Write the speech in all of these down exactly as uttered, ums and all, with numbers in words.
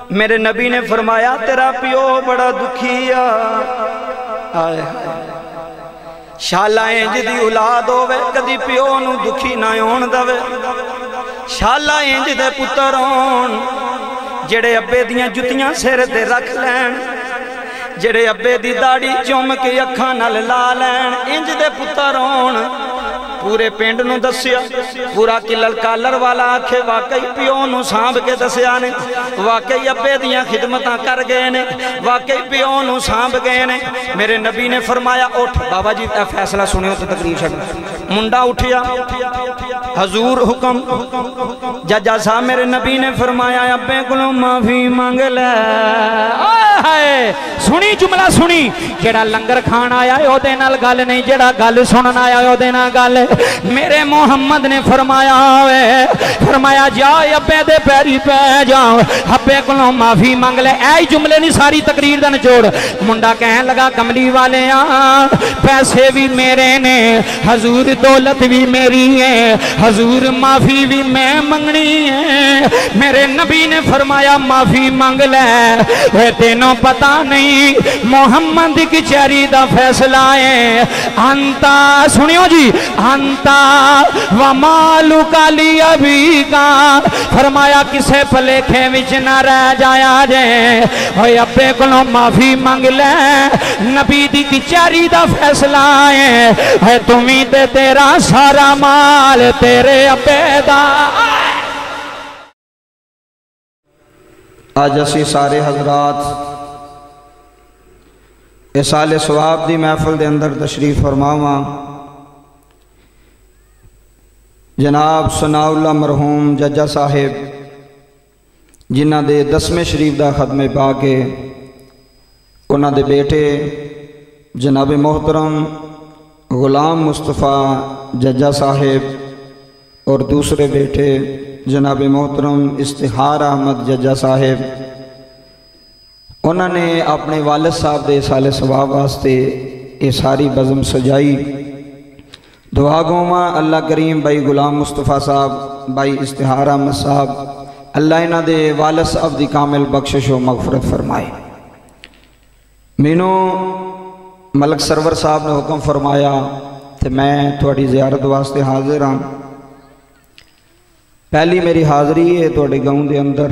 میرے نبی نے فرمایا تیرا پیو بڑا دکھی آئے شالا انج دی اولاد ہوئے کدی پیو نو دکھی نہ ہون دوے شالا انج دے پتر ہون جڑے ابے دیاں جتیاں سر تے رکھ لین جڑے ابے دی داڑھی چوم کے اکھاں نال لا لین انج دے پتر ہون پورے پینڈ نو دسیا پورا کلل کالر والا آکھے واقعی پیو نو سانب کے دسیا نے واقعی ابے دیاں خدمتاں کر گئے نے واقعی پیو نو سانب گئے نے میرے نبی نے فرمایا اٹھ بابا جی فیصلہ سنیو تو تقریر چھڑ منڈا اٹھیا حضور حکم ججا صاحب میرے نبی نے فرمایا ابے کلو معافی مانگ لے سنی جملہ سنی جڑا لنگر کھان آیا ہے او دے نال گل نہیں جڑا گل سنن آیا ہے او دے نال گل میرے محمد نے فرمایا ہے فرمایا جا ابے دے پیری پہ جاؤ ابے کلوں معافی مانگ لے اے جملے نہیں ساری تقریر دا نچوڑ منڈا کہنے لگا کملی والے آن پیسے بھی میرے نے حضور دولت بھی میری ہے حضور معافی بھی میں منگنی ہے میرے نبی نے فرمایا معافی مانگ لے وہ تینوں پتہ نہیں محمد کی چہری دا فیصلہ ہے انتا سنیو جی انتا ومالو کالی ابھی کا فرمایا کسے پلیکھے وچ نہ رہ جایا جائے ہوئے ابے کلوں معافی مانگ لے نبی دی کی چہری دا فیصلہ ہے ہے تمہیں تے تیرا سارا مال تیرے ابے دا آج اسی سارے حضرات سال ثواب دی محفل دے اندر تشریف فرماواں جناب ثناء اللہ مرحوم ججا صاحب جنہ دے دسویں شریف دا ختم پا کے انہاں دے بیٹے جناب محترم غلام مصطفیٰ ججا صاحب اور دوسرے بیٹے جناب محترم استخار احمد ججا صاحب انہوں نے اپنے والد صاحب دے سال ثواب واسطے یہ ساری بزم سجائی دعا گوما اللہ کریم بھائی غلام مصطفیٰ صاحب بھائی استخار احمد صاحب اللہ انہ دے والد صاحب دی کامل بخشش و مغفرت فرمائے مینوں ملک سرور صاحب نے حکم فرمایا کہ میں تھوڑی زیارت واسطے حاضر ہاں پہلی میری حاضری ہے تھوڑے گاؤں دے اندر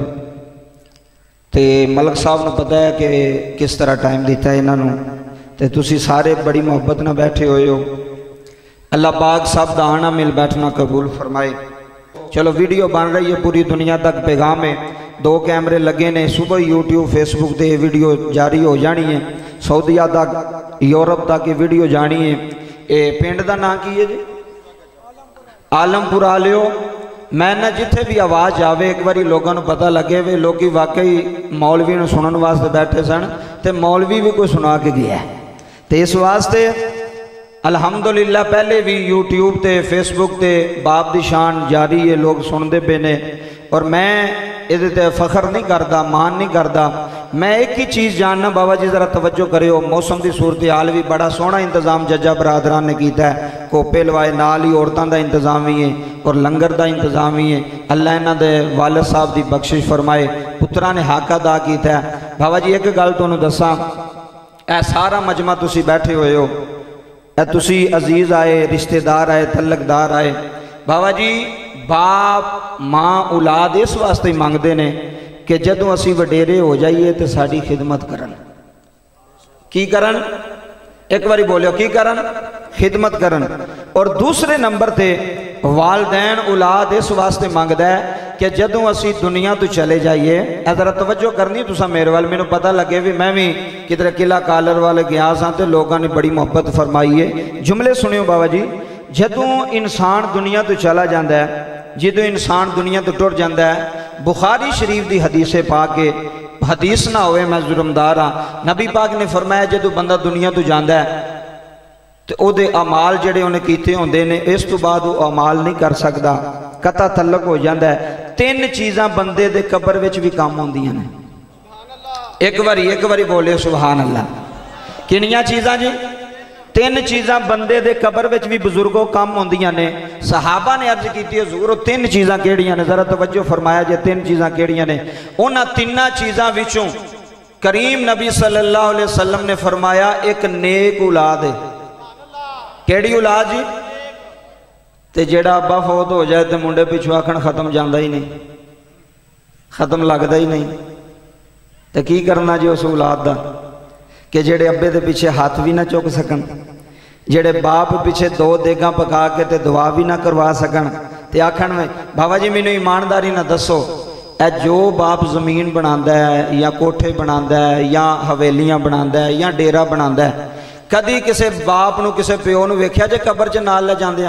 تے ملک صاحب نے پتہ ہے کہ کس طرح ٹائم دیتا ہے انہوں تے تسی سارے بڑی محبت نہ بیٹھے ہوئے ہو اللہ پاک صاحب دا آنا مل بیٹھنا قبول فرمائے چلو ویڈیو بن رہی ہے پوری دنیا تک پیغام ہے دو کیمرے لگے نے صبح یوٹیوب فیس بک دے ویڈیو جاری ہو جانی ہے سعودیہ تک یورپ تک یہ ویڈیو جانی ہے اے پینڈ دا نام کی ہے جی عالم پور آلیو میں نہ جتھے بھی آواز آوے ایک باری لوگوں نے پتہ لگے وے لوگی واقعی مولوی نے سنن واسطے بیٹھے سن تے مولوی بھی کوئی سنا کے گیا ہے تے اس واسطے الحمدللہ پہلے بھی یوٹیوب تے فیس بک تے باب دی شان جاری ہے لوگ سن دے پے نے اور میں ادھے تے فخر نہیں کردا مان نہیں کردا میں ایک ہی چیز جاننا بابا جی ذرا توجہ کرے ہو موسم دی صورتحال بھی بڑا سونا انتظام ججا برادران نے کیتا ہے کوپے لوائے نال ہی عورتاں دا انتظام ہی ہے اور لنگر دا انتظام ہی ہے اللہ انہاں دے والد صاحب دی بخشش فرمائے پترہ نے حق ادا کیتا ہے بابا جی ایک گل تو انہوں دساں اے سارا مجمع تسی بیٹھے ہوئے ہو اے تسی عزیز آئے رشتہ دار آئے تعلق دار آئے بابا جی باپ ماں اولاد اس واسطے مانگ دے نے کہ جدوں اسی وڈیرے ہو جائیے تو ساری خدمت کرن کی کرن ایک باری بولیو کی کرن خدمت کرن اور دوسرے نمبر تے والدین اولاد اس واسطے مانگ دے کہ جدوں اسی دنیا تو چلے جائیے ذرا توجہ کرنی تو سا میرے والے میں نے پتہ لگے بھی میں بھی کدھر قلعہ کالر والے گیا ساں تے لوگوں نے بڑی محبت فرمائی ہے جملے سنیو بابا جی جدوں انسان دنیا تو چلا جاندہ ہے جدوں انسان دنیا تو ٹر جاندہ ہے بخاری شریف دی حدیث پاک کے حدیث نہ ہوئے میں ظلمدار ہاں نبی پاک نے فرمایا جدوں بندہ دنیا تو جاندہ ہے تو او دے اعمال جڑے انہیں کیتے ہوندے نے اس تو بعد وہ اعمال نہیں کر سکدا قطع تعلق ہو جاندہ ہے تین چیزاں بندے دے قبر وچ بھی کام ہوندیاں نے ایک باری ایک باری بولے سبحان اللہ کنیاں چیزاں جی तीन चीज़ां बंदे दे कबर विच भी बुजुर्गों कम होंदियां ने। सहाबा ने अर्ज की हुजूर तीन चीज़ां केड़ियां ने, जरा तवज्जो फरमाया जे तीन चीज़ां केड़ियां ने। उन्हां तिन्नां चीज़ां विचों करीम नबी सल्लल्लाहु अलैहि वसल्लम ने फरमाया एक नेक औलाद है। केड़ी औलाद जी? ते जेड़ा अब्बा फौत हो जाए तो मुंडे पिछू आखण खत्म जांदा ही नहीं, खत्म लगता ही नहीं, तो की करना जी उस औलाद का कि जेड़े अब्बे दे पिछे हाथ भी ना चुक सकन, जेड़े बाप पिछे दो देगा पका के ते दुआ भी ना करवा सकन, ते आखण में बाबा जी मैनू ईमानदारी ना दसो ए जो बाप जमीन बनांदा है या कोठे बनांदा है या हवेलियां बनांदा है या डेरा बनांदा है, कदी किसी बाप नू किसी प्यो नू वेख्या जे कबर च नाल ले जांदे?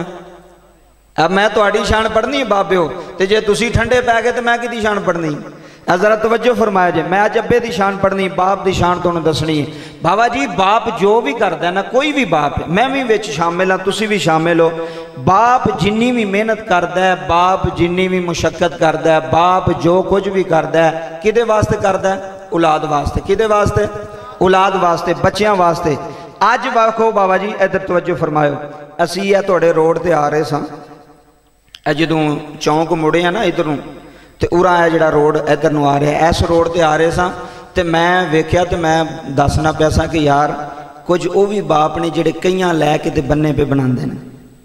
अब मैं तुहाडी शान पढ़नी है बाबिओ, तो जे तुसी ठंडे पै गए तो मैं किहदी शान पढ़नी? जरा तवज्जो फरमाया जे, मैं अज अब्बे दी शान पढ़नी, बाप दी शान तुहानू दसनी है। बाबा जी बाप जो भी करदा है ना, कोई भी बाप है, मैं भी विच शामिल हाँ, तुसी भी शामिल हो, बाप जिन्नी भी मेहनत करदा है, बाप जिन्नी भी मुशक्कत करदा है, बाप जो कुछ भी करदा है किहदे वास्ते करदा है? औलाद वास्ते। किहदे वास्ते? औलाद वास्ते, बच्चियां वास्ते। अज वाखो बाबा जी इधर तवज्जो फरमायो, असी है तुहाडे रोड ते आ रहे सां, जदों चौंक मुड़े हैं ना इधरों, तो उरा है जिहड़ा रोड इधर नूं आ रहा, इस रोड ते आ रहे सां ते मैं वेख्या तो मैं दसना पिया सां कि यार कुछ वो भी बाप ने जिहड़े कईयां लैके ते बन्ने पे बनांदे ने,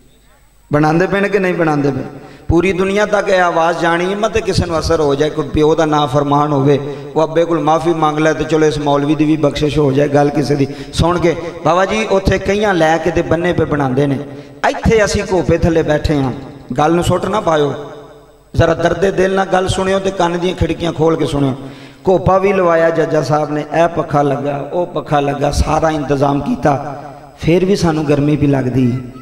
बनांदे पे ने कि नहीं बनांदे पे? पूरी दुनिया तक यह आवाज़ जानी है, मत किसी को असर हो जाए, कोई प्यो का ना फरमान होवे, वो अब्बे को माफ़ी मांग लै तो चलो इस मौलवी की भी बख्शिश हो जाए, गल किसी की सुन के। बाबा जी उत्थे कईयां लैके ते बन्ने पे बनांदे ने, इत्थे असीं घोपे थले बैठे हाँ, गल नूं सुट ना पायो, जरा दर्दे दिल ना गल सुनियो तो कान दी खिड़कियां खोल के सुनियो। घोपा भी लवाया जज्जा साहब ने, ए पखा लगा वो पखा लगा, सारा इंतजाम किया, फिर भी सानू गर्मी भी लगती है।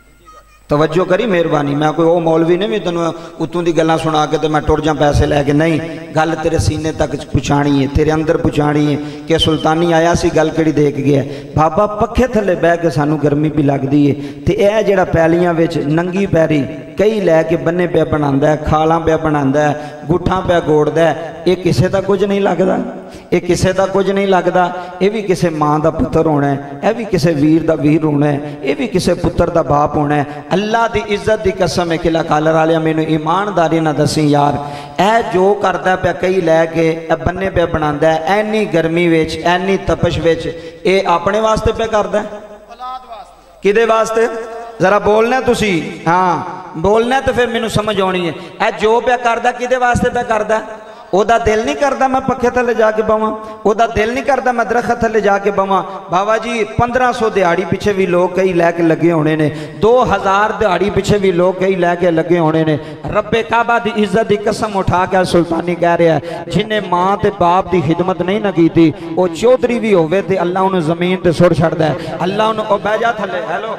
तवज्जो करी मेहरबानी, मैं कोई वो मौलवी नहीं भी तेन उतों की गल्लां सुना के तो मैं टुर जा पैसे लैके, नहीं, गल तेरे सीने तक पहुँचानी है, तेरे अंदर पहुँचानी है कि सुल्तानी आया सी गल केड़ी दे के गया, बाबा पखे थले बह के सानू गर्मी भी लगती है। तो यह जिहड़ा पैलियां विच नंगी पैरी कई लैके बन्ने पे बनांदा है, खालां पे बनांदा है, गुट्ठां पे गोड़दा है, ये किसी का कुछ नहीं लगता, ये किसी का कुछ नहीं लगता, ये भी किसी माँ का पुत्र होना है, यह भी किसी वीर का वीर होना है, ये भी किसी पुत्र का बाप होना है। अल्लाह की इज्जत की कसम है किला कालर वालिया मैनू ईमानदारी ना दसी यार, ए जो करता पे कई लैके बन्ने पे बनांदा है, एनी गर्मी विच एनी तपश विच, ये अपने वास्ते पे करदा है? किदे वास्ते? जरा बोलना तुसी, हाँ बोलना तो फिर मैनू समझ आनी है। ए जो पे करदा किदे वास्ते पे करदा? ओदा दिल नहीं करता मैं पखे थले जाके बवां, ओदा दिल नहीं करता मैं दरखत थले जाके बवां। बाबा जी पंद्रह सौ दिहाड़ी पिछे भी लोग कई लैके लगे होने ने, दो हज़ार दिहाड़ी पिछे भी लोग कई लैके लगे होने ने। रब्बे काबा दी इज्जत की कसम उठा के सुल्तानी कह रहा है, जिन्हें माँ ते बाप की खिदमत नहीं ना की थी, वो चौधरी भी होवे ते अल्लाह उन्हें जमीन ते सुट छड़दा है। अल्लाह उन्हें बह जा थले, हेलो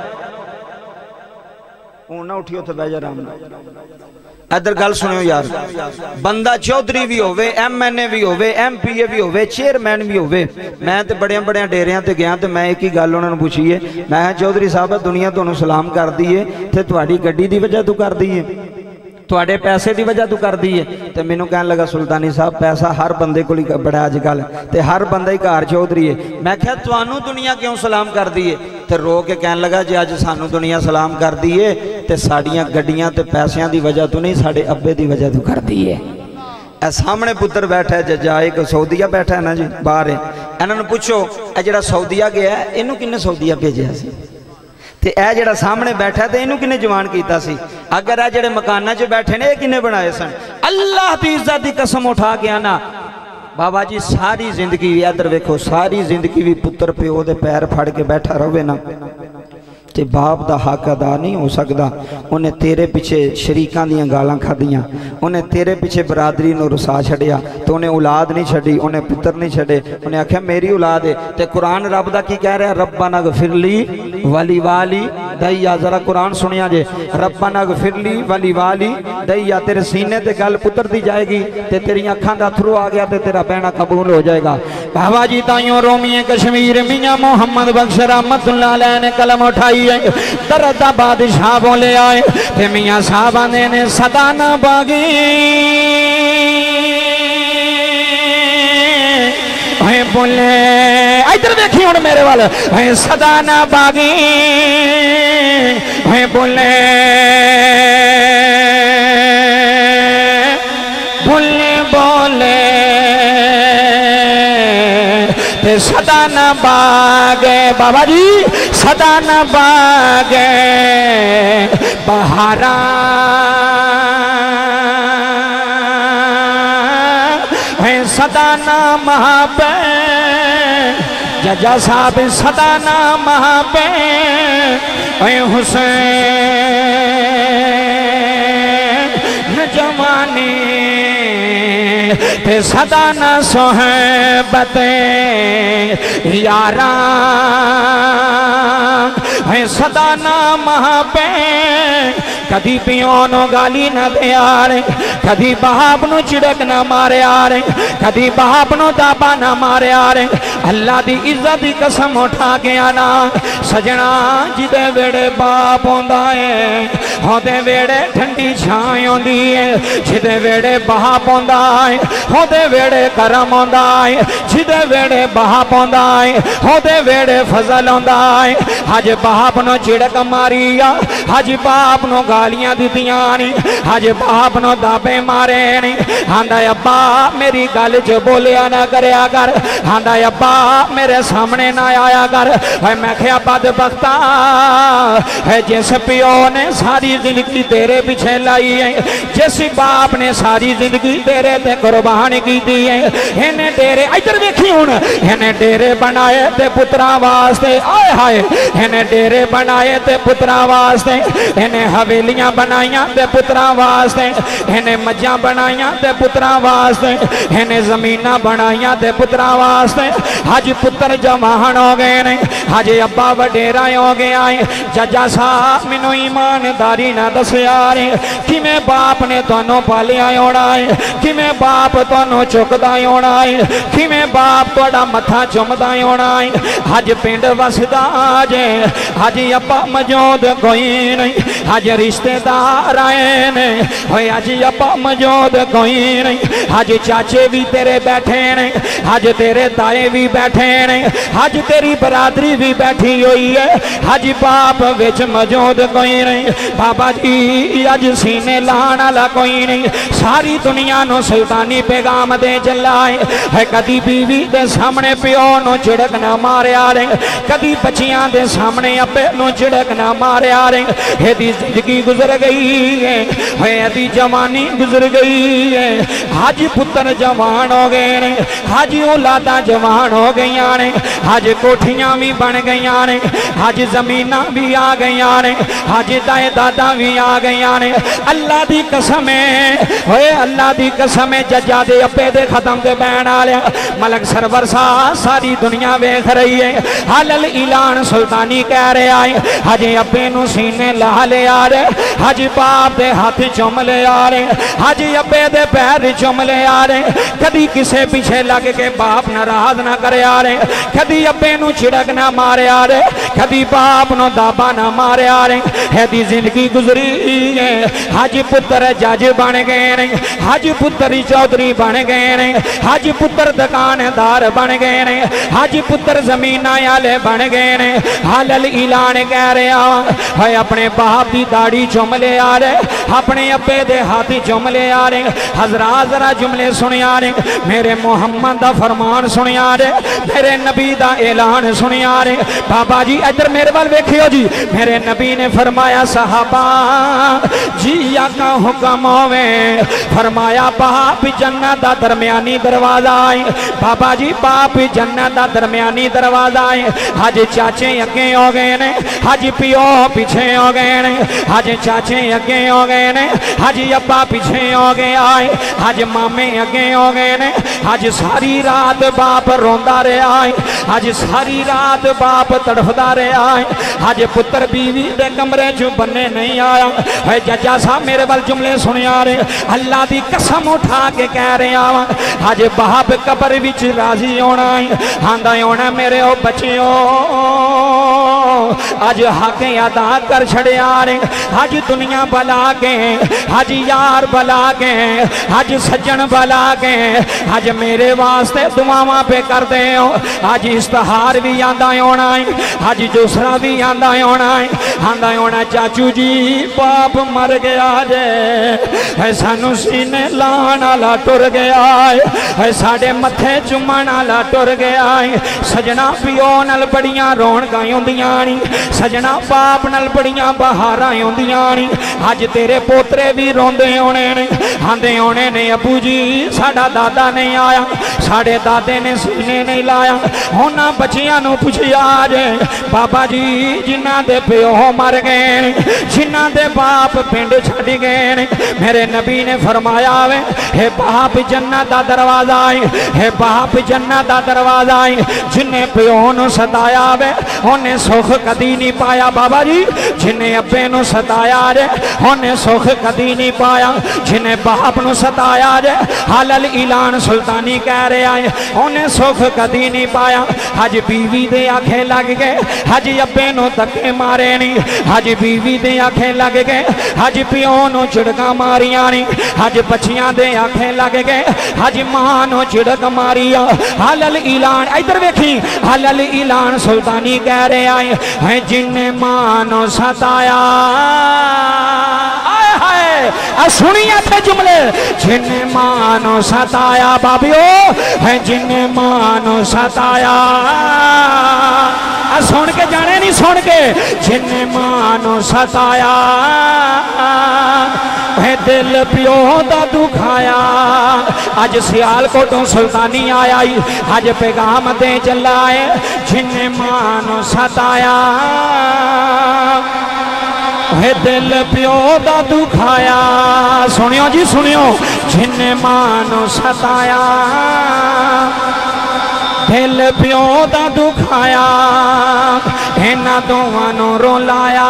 हूं ना उठियो तो बह जा आराम नाल। इधर गल सुनियो यार, बंदा चौधरी भी होवे, एम एन ए भी होवे, एम पी ए भी होवे, चेयरमैन भी होवे। मैं तो बड़े बड़े डेरिया ते गया तो मैं एक ही गल उन्होंने पूछी है, मैं चौधरी साहब दुनिया तुहानू सलाम कर दी है तो तुहाडी गड्डी दी वजह तू कर दी है, तुहाडे पैसे की वजह तू कर दी है। तो मैनू कहन लगा सुल्तानी साहब पैसा हर बंदे को बड़ा अजकल, तो हर बंदा ही घर चौधरी है। मैं क्या तुहानू दुनिया क्यों सलाम कर दी है? तो रो के कहन लगा जे अज सानू दुनिया सलाम कर दी है तो साड़ियाँ गड्डियाँ तो पैसों की वजह तो नहीं, साढ़े अब्बे की वजह तो कर दी है। ए सामने पुत्र बैठा है जजा, एक सऊदीया बैठा है ना जी बाहर है, इन्होंने पूछो ए जिहड़ा सऊदीया गया इनू किन्ने सऊदीया भेजा सी, ते ए जिहड़ा सामने बैठा तो इनू किन्ने जवान कीता सी, अगर ए जिहड़े मकाना च बैठे ने किन्ने बनाए सन? अल्लाह की इज्जत की कसम उठा के आना बाबा जी सारी जिंदगी इधर वेखो, सारी जिंदगी भी पुत्र प्यो दे पैर फड़ के बैठा रहे ना ते बाप दा हक अदा नहीं हो सकता। उन्हें तेरे पिछे शरीकां दियां गालां खादियां, उन्हें तेरे पिछे बरादरी नूं रुसा छड़िया, तो उन्हें औलाद नहीं छड़ी, उन्हें पुत्र नहीं छड़े, उन्हें आख्या मेरी औलाद है। ते कुरान रब दा की कह रहा, रब्बना गफिरली वली वाली दैया। जरा कुरान सुनिया जे, रब्बना गफिरली वली वाली दैया। तेरे सीने ते गल पुत्र दी जाएगी ते तेरी अखां दा अथरू आ गया ते तेरा बहना कबूल हो जाएगा। बाबा जी ताइयों रोमिए कश्मीर मियां मोहम्मद बख्श रहमतुल्लाह अलैह ने कलम उठाई, दर्द बादशाह बोले आए ते मियां साहब ने सदा ना बागी बोले इधर देखी हुण मेरे वाल सदा ना बागी बोले बोले बोले ते सदा न बागे बाबा जी सदा न बागे बहारा है सदा न महापे जजा साहब सदा न महापे है हुसैन जवानी ते सदा न सोहबते यारा है सदा न महापे कदी पियो नो गाली न दियारे कदी बाप नु चिड़क न मारे आरे कदी बाप नु दाबा न मारे आरे अल्लाह दी इज्जत दी कसम उठा के आना सजना जिदे वेड़े बाप होंदा है होदे वेड़े ठंडी छां होंदी है जिदे वेड़े बाप होंदा है होदे वेड़े करम होंदा है जिदे वेड़े बाप होंदा है होदे वेड़े फजल होंदा है अज बाप नु चिड़क मारी आ अज बाप नु गालियां दित्तियां नी अज बाप नु दाबे मारे नी आंदा अब्बा मेरी गल च बोलिया ना करया कर आंदा अब्बा मेरे सामने ना आया कर मैं क्या बदबख्ता है जिस पियो ने सारी जिंदगी तेरे पीछे लाई है जिस बाप ने सारी जिंदगी तेरे ते कुर्बान की दी है इन्हें डेरे इधर देखी हुण इन्हें डेरे बनाए ते पुत्रा वास्ते आए हाय इन्हें डेरे बनाए ते पुत्रा वास्ते इन्हें हवेलियां बनाइया ते पुत्रा वास्ते इन्हें मज्जां बनाइया ते पुत्रा वास्ते इन्हें जमीना बनाइया ते पुत्रा वास्ते अज पुत्र जवान हो गए ने अज अब्बा वडेरा हो गया है जजा साहब मैनू ईमानदारी ना दसिया रे किवें बाप ने तुहानू पालिया होना है किवें बाप तुहानू चुकदा होना है किवें बाप तुहाडा मत्था चुमदा होना है अज पिंड वसदा जे अज अब्बा मौजूद कोई नहीं अज रिश्तेदार आए ने होए अज अब्बा मौजूद कोई नहीं अज चाचे भी तेरे बैठे ने अज तेरे ताए भी बैठे ने अज तेरी बरादरी भी बैठी हुई है अज बाप विच मौजूद कोई नहीं बाबा जी अज सीने लाण वाला कोई नहीं सारी दुनिया नो सुल्तानी पैगाम दे चलाए है कदी बीवी दे सामने प्यो नो झिड़क ना मारिया रे कदी बच्चियां दे सामने अब्बे नो झिड़क ना मारिया रे एदी जिंदगी गुजर गई है एदी जवानी गुजर गई है आज पुत्र जवान हो गए ने आज औलादा जवान हो गई ने आज कोठियां भी बन गई ने आज जमीना भी आ गई ने आज दाए दादा भी आ गई ने अल्लाह दी कसम है ओए अल्लाह दी कसम है जजा दे अब्बे दे खत्म दे बैन वाले मलक सरवर सा सारी दुनिया वेख रही है हलल ऐलान सुल्तानी कह रहा है आज अब्बे नू सीने ला ले आ रे आज बाप दे हाथ चुम ले आ रे आज अब्बे दे पैर चुम ले आ रे कदी किसे पीछे लग के बाप नाराज ना करे आ रे कदी अब्बे नू छिड़क ना मारे आ रे कदी बाप नू दाबा ना मारे आ रे एदी जिंदगी गुजरी है आज पुत्र जज बन गए ने आज पुत्र चौधरी बन गए ने आज पुत्र दुकानदार बन गए ने आज पुत्र जमीन वाले बन गए ने हलल ऐलान कह रहा है अपने बाप की दाढ़ी चुम ले आ रे अपने अब्बे दे हाथ चुम ले आ रे हजरात जरा जुमले सुनिया रे मेरे मुहम्मद दा फरमान सुनिया रे मेरे नबी दा ऐलान सुनिया रे बाबा जी इधर मेरे वाल वेखियो जी मेरे नबी ने फरमाया सहाबा जी आका हुक्म होवे फरमाया बाप जन्नत दा दरमियानी दरवाजा है बाबा जी बाप जन्नत दा दरमियानी दरवाजा है आज चाचे अगे हो गए ने आज पियो पीछे हो गए ने आज चाचे अगे हो गए ने आज अब्बा पीछे हो गया है आज मामे अगे हो गए ने आज सारी रात बाप रोंदा रहा है आज सारी रात बाप तड़फदा रहा है आज पुत्र बीवी दे कमरे चो बन्ने नहीं आया है जजा साहब मेरे वाल जुमले सुनिया रे अल्लाह दी कसम उठा के कह रहा वा आज बाप कब्र विच राजी होना है आंदा होना मेरे ओ बच्चियों اج حق ادا کر چھڑیا نے اج دنیا بلا کے اج یار بلا کے اج سجن بلا کے اج میرے واسطے دعاواں پہ کر دے ہو اج اشتہار بھی آندا ہونا ہے اج دوسرا بھی آندا ہونا ہے آندا ہونا چاچو جی باپ مر گیا جے اے سانو سینے لان والا ٹر گیا ہے ساڈے متھے چومن والا ٹر گیا ہے سجنا پیو نال بڑیاں رونقاں ہوندیاں نی سجنا باپ نال بڑیاں بہاراں ہوندیاں نی اج تیرے پوترے بھی روندے ہونے نے آندے ہونے نے ابو جی ساڈا دادا نہیں آیا ساڈے دادے نے سینے نہیں لایا ہونا بچیاں نو پوچھیا جے بابا جی جنہاں دے پیو مر گئے جنہاں دے باپ پنڈ چھڈ گئے میرے نبی نے فرمایا وے ہے باپ جنت دا دروازہ ہے ہے باپ جنت دا دروازہ ہے جنہیں پیو نو ستایا وے انہیں سکھ کدی نہیں پایا بابا جی جنہیں ابے نو ستایا جے انہیں سکھ کدی نہیں پایا جنہیں باپ نو ستایا جے حلال اعلان سلطانی کہہ رہے آئے انہیں سکھ کدی نہیں پایا حج بیوی دے آنکھیں لگ گئے حج ابے نو دکے مارے نہیں حج بیوی دے آنکھیں لگ گئے حج پیو نو چڑکا ماریاں نہیں حج بچیاں دے آنکھیں لگ گئے حج ماں نو چڑک ماریا حلال اعلان ادھر ویکھی حلال اعلان سلطانی کہہ رہے آئے ہیں جن ماں نو ستایا آئے ہائے سنیے تھے جملے جن ماں نو ستایا بابیو ہیں جن ماں نو ستایا سن کے جانے نہیں سن کے جن ماں نو ستایا ہے دل پیو دا دکھایا آج سیال کو تو سلطانی آیا آج پیغام دے چلائے جن ماں نو ستایا ہے دل پیو دا دکھایا سنیو جی سنیو جن ماں نو ستایا دل پیو دا دکھایا اینا دوانو رو لایا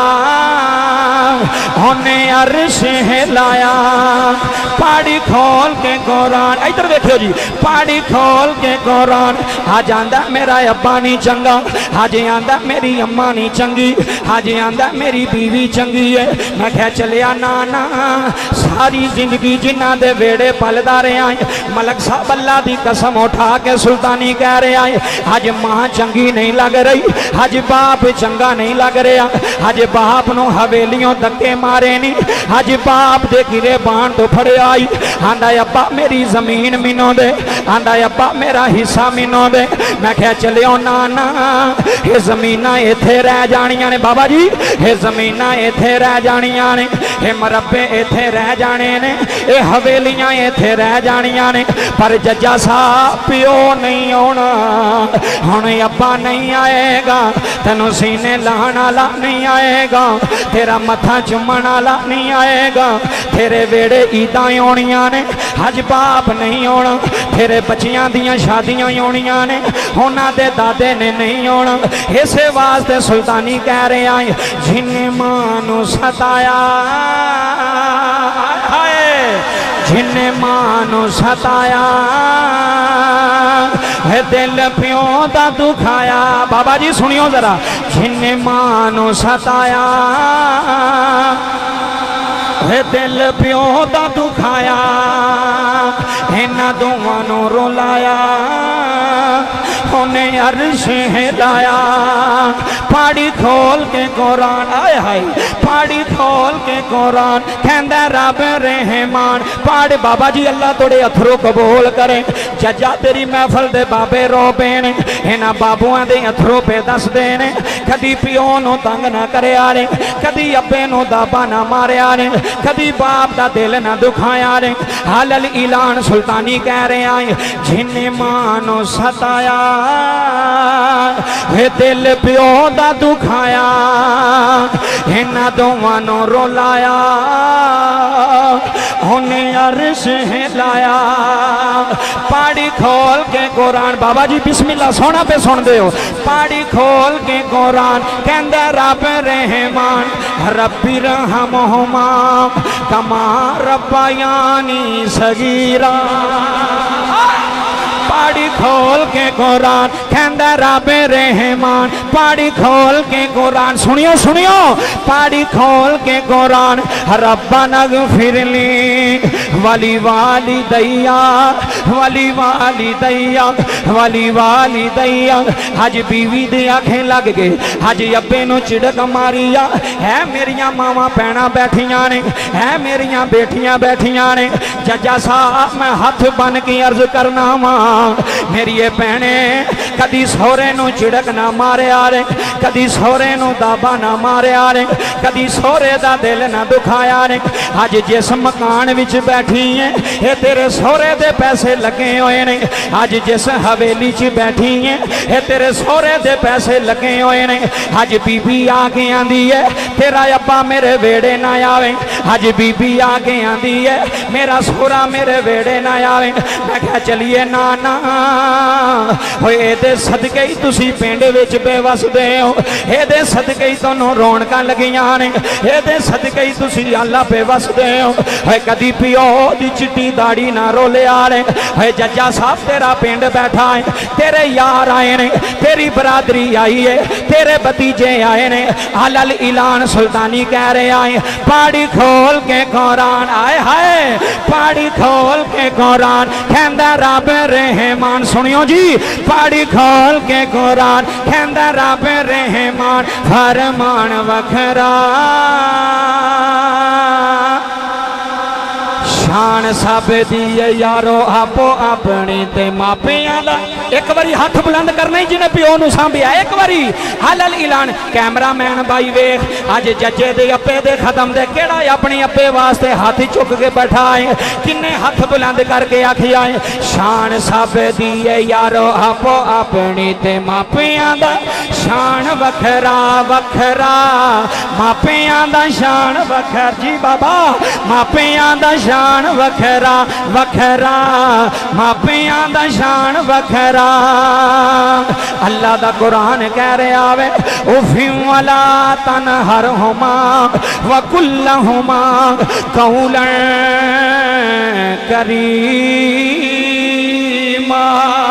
انہیں عرش ہلایا پاڑی کھول کے قرآن ادھر دیکھو جی پاڑی کھول کے قرآن آج آندہ میرا ابا نہیں چنگا آج آندہ میری اماں نہیں چنگی آج آندہ میری بیوی چنگی ہے میں کہہ چلیا نانا ساری زندگی جنہ دے ویڑے پلدا رہے آئیں ملک صاحب اللہ دی قسم اٹھا کے سلطانی کہہ رہے آئیں آج ماں چنگی نہیں لگ رہی آج باپ چنگا نہیں لگ رہا آج باپ نو حویلیوں دکے مارے نہیں آج باپ دے گرے بان تو پھڑے آئی آندھا ابا میری زمین منو دے آندھا ابا میرا حصہ منو دے میں کہہ چلے ہو نانا یہ زمینہ ایتھے رہ جانیاں نے بابا جی یہ زمینہ ایتھے رہ جانیاں نے یہ مربے ایتھے رہ جانے نے یہ حویلیاں ایتھے رہ جانیاں نے پر ججا سا پیو نہیں ہونا ہونے ابا نہیں آئے گا تنو سینے لانا لا نہیں آئے گا تیرا متھا چمنا لا نہیں آئے گا تیرے ویڑے عیدائیں ہونیاں نے حج باپ نہیں ہونا تیرے بچیاں دیاں شادیاں ہونیاں نے ہونا دے دادے نے نہیں ہونا اسے واسطے سلطانی کہہ رہے آئیں جن ماں نو ستایا جن ماں نو ستایا ہے دل پیو دا دکھایا بابا جی سنیو ذرا جن ماں نو ستایا ہے دل پیو دا دکھایا اینا دوانو رو لایا انہیں عرش ہلایا پاڑی کھول کے قرآن آئے ہائے پاڑی کھول کے قرآن کہندہ رب رحمان پاڑ بابا جی اللہ توڑے اتھرو قبول کریں ججا تیری محفل دے بابے رو بینے اینا بابوان دے اتھرو پہ دس دینے کدی پیونو تنگ نہ کرے آرے کدی ابینو دابا نہ مارے آرے کدی باپ دا دل نہ دکھائے آرے حلال اعلان سلطانی کہہ رہے آئیں جن مانو ستایا ہے دل پیو دا دکھایا اینا دوانو رو لایا انہیں عرش ہلایا پاڑی کھول کے قرآن بابا جی بسم اللہ سونا پہ سن دے ہو پاڑی کھول کے قرآن کہندہ رب رحمان ربی رحمہما کما ربیانی صغیرہ पाड़ी खोल के कुरान कहंदा रब रहमान पाड़ी खोल के कुरान सुनियो सुनियो पाड़ी खोल के कुरान रब्बना गफिरली वली वाली दैया वली वाली दैया वली वाली दैया हज बीवी दे आंखें लग गए हज अब्बे नू चिड़क मारिया है मेरिया मावां भैणां बैठियां ने है मेरिया बेटियां बैठियां ने जजा साहब मैं हाथ बन के अर्ज करना वा मेरी भैने कदी सोहरे नू चिड़क ना मारिया रे कदी सोहरे नू दाबा ना मारिया रे कदी सोहरे दा दिल ना दुखाया रे अज जिस मकान विच बैठी है ये तेरे सोहरे दे पैसे लगे हुए ने अज जिस हवेली च बैठी है ये तेरे सोहरे दे पैसे लगे हुए ने अज बीबी आके आंदी है तेरा अब्बा मेरे वेड़े ना आवे अज बीबी आके आंदी है मेरा सोहरा मेरे वेड़े ना आवे मैं कहा चलिए ना ना होए दे सदके ही तुसी पिंड विच बेवसदे हो ए दे सदके ही तुहानूं रौनकां लगियां ने ए दे सदके ही तुसी अल्लाह बेवसदे हो होए कदी पिओ दी चिट्टी दाढ़ी ना रोलिया रे होए जज्जा साहब तेरा पिंड बैठा है तेरे यार आए ने तेरी बरादरी आई है तेरे भतीजे आए ने हलल इलान सुल्तानी कह रहे आए पाड़ी खोल के कुरान आए हाय पाड़ी खोल के कुरान कहंदा रब रहमान सुनियो जी पाड़ी खोल के कुरान कहंदा रब रहमान फरमान वखरा शान सब दी यारो आपो अपनी ते मापियां दा एक बारी हाथ बुलंद करना ही जिन्हें प्यो नू सांभिया एक बारी हलल ऐलान कैमरा मैन भाई वेख अज जजे दे अप्पे दे खत्म दे केड़ा अपने अप्पे वास्ते हाथ चुक के बैठा है किन्ने हाथ बुलंद करके आखिया है शान सब दी यारो आपो अपनी ते मापियां दा शान वखरा वखरा मापियां दा शान वखर जी बाबा मापियां दा शान वखरा वखरा मापियां दा शान वखरा अल्लाह दा कुरान कह रहा है उफी वला तनहरहुमा व कुल्लहुमा कौलन करीमा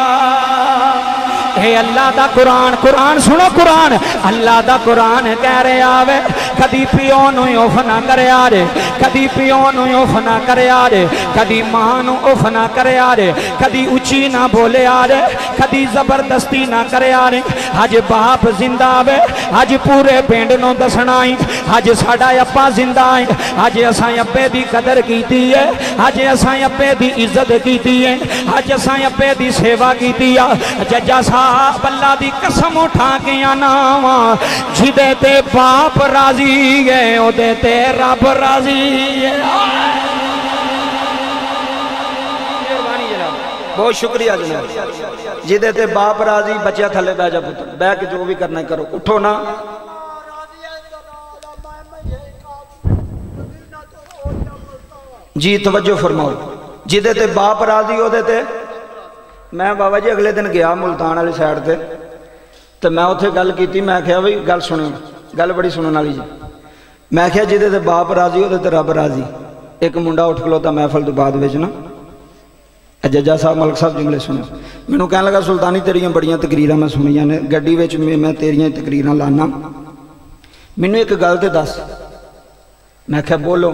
हे अल्लाह दा कुरान कुरान सुनो कुरान अल्लाह दा कुरान कह रहा है कदी पिओ नू उफ ना करया रे कदी पिओ नू उफ ना करया रे कदी मां नू उफ ना करया रे कदी उची ना बोलिया रे कदी जबरदस्ती ना करया रे अज बाप जिंदा वे अज पूरे पिंड नू दसना है अज साडा अप्पा जिंदा है अज असां अप्पे दी कदर कीती है अज असां अप्पे दी इज्जत कीती है अज असां अप्पे दी सेवा कीती है जज्जा साहब अल्लाह दी कसम उठा के आना वा जिदे ते बाप राजी है ओदे ते रब राजी है। बहुत शुक्रिया जनाब जिदे ते बाप राजी बच्चा थले बह जा पुत्र बह के जो भी करना करो उठो ना जी तवज्जो फरमाओ जिदे ते बाप राजी ओदे ते मैं बाबा जी अगले दिन गया मुल्तान वाली साइड से तो मैं उत्थे गल की मैं आख्या बी गल सुनो गल बड़ी सुनने वाली जी मैं आख्या जिदे ते बाप राजी ओदे ते रब राजी एक मुंडा उठ खलोता महफल तो बाद विच ना जज्जा साहब मलक साहब जुमले सुनो मैनू कहन लगा सुल्तानी तेरियां बड़ियां तकरीरां मैं सुनियां ने गड्डी विच मैं तेरियां तकरीरां लाना मैनू एक गल ते दस मैं आख्या बोलो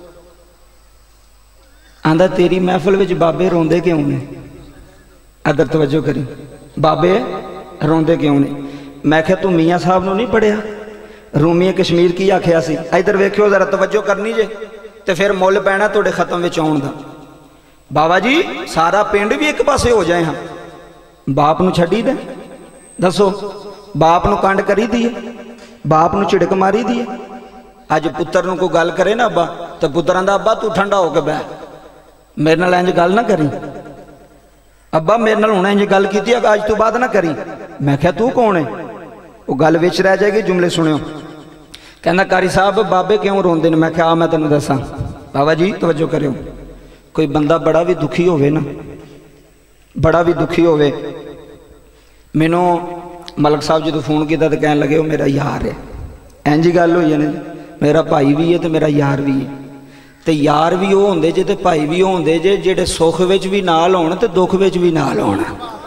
आंदा तेरी महफल विच बाबे रोंदे क्यों ने अदर तवज्जो करी बाबे रोंदे क्यों ने मैं क्या तू मियाँ साहब नू नहीं पढ़िया रूमी कश्मीर की आख्या सी इधर वेख्यो जरा तवज्जो करनी जे तो फिर मुल पैना तुहाडे खत्म विच आउण दा बाबा जी सारा पिंड भी एक पासे हो जाए हाँ बाप नू छड्डी दे दसो बाप नू कंड करी दी बाप नू झिड़क मारी दी अज पुत्र नू कोई गल करे ना अब्बा तो पुत्र आंदा अब्बा तू ठंडा होके बह मेरे नाल इंज गल ना करी अब्बा मेरे नाल हुणे इंज गल कीती अज तो बाद ना करी मैं क्या तू कौन है वो गल विच रह जाएगी जुमले सुनियो कहना कारी साहब बाबे क्यों रोंदे ने मैं क्या मैं तेनों दसा बाबा जी तवज्जो करियो कोई बंदा बड़ा भी दुखी होवे ना बड़ा भी दुखी होवे मैनू मलक साहब जो फोन किया तो कह लगे वो मेरा यार है इंज गल हुई है मेरा भाई भी है तो मेरा यार भी है तो यार भी वो होंदे जे तो भाई भी वो होंदे जे जेड़े सुख विच भी नाल होण ते दुख विच भी नाल होण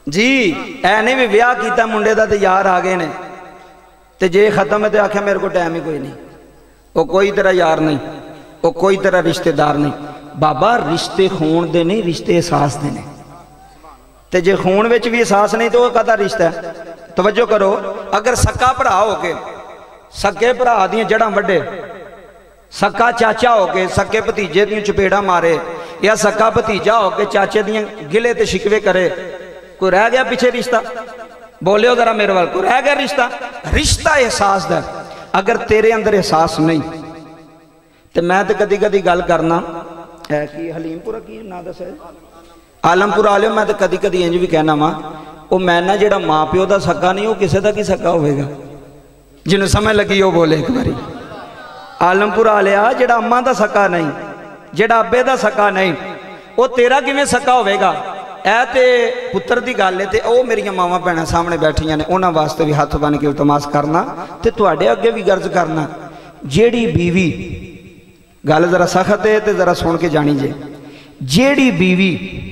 जी ऐ नहीं भी विआह कीता मुंडे दा ते यार आ गए ने ते जे खत्म है तो आख्या मेरे को टाइम ही कोई नहीं, वो कोई तेरा यार नहीं, वो कोई तेरा रिश्तेदार नहीं। बाबा रिश्ते खून दे नहीं, रिश्ते एहसास दे ने। ते जे खून विच भी एहसास नहीं तो वह कादा रिश्ता है? तवज्जो करो, अगर सक्का भरा हो के सक्के भरा दियां जड़ां वड्डे, सक्का चाचा हो के सक्के भतीजे दियां चपेड़ा मारे, या सक्का भतीजा हो के चाचे दियां गिले ते शिकवे करे, कोई रह गया पीछे रिश्ता? बोलियो जरा मेरे वाल, कोई रह गया रिश्ता? रिश्ता एहसास दा। अगर तेरे अंदर एहसास नहीं तो मैं तो कदी कदी गल करना है कि हलीमपुरा की ना दस आलमपुर आलियो, मैं तो कदी कदी इंज भी कहना वा वो मैं ना जेड़ा माँ प्यो का सक्का नहीं वो किसी का की सक्का होगा, जिन्हें समझ लगी वो बोले एक बारी। आलमपुर आलिया जेड़ा अम्मा का सक्का नहीं, जेड़ा अब्बे का सक्का नहीं, वो तेरा किवें सक्का होगा? ऐ ते पुत्र की गल है, तो मेरिया मावां भैणां सामने बैठियां ने, उन्हां वास्ते भी हथ बन के इल्तमास करना ते तुहाडे अगे भी गर्ज करना, जेड़ी बीवी, गल जरा सख्त है तो जरा सुन के जानी जे, जेड़ी बीवी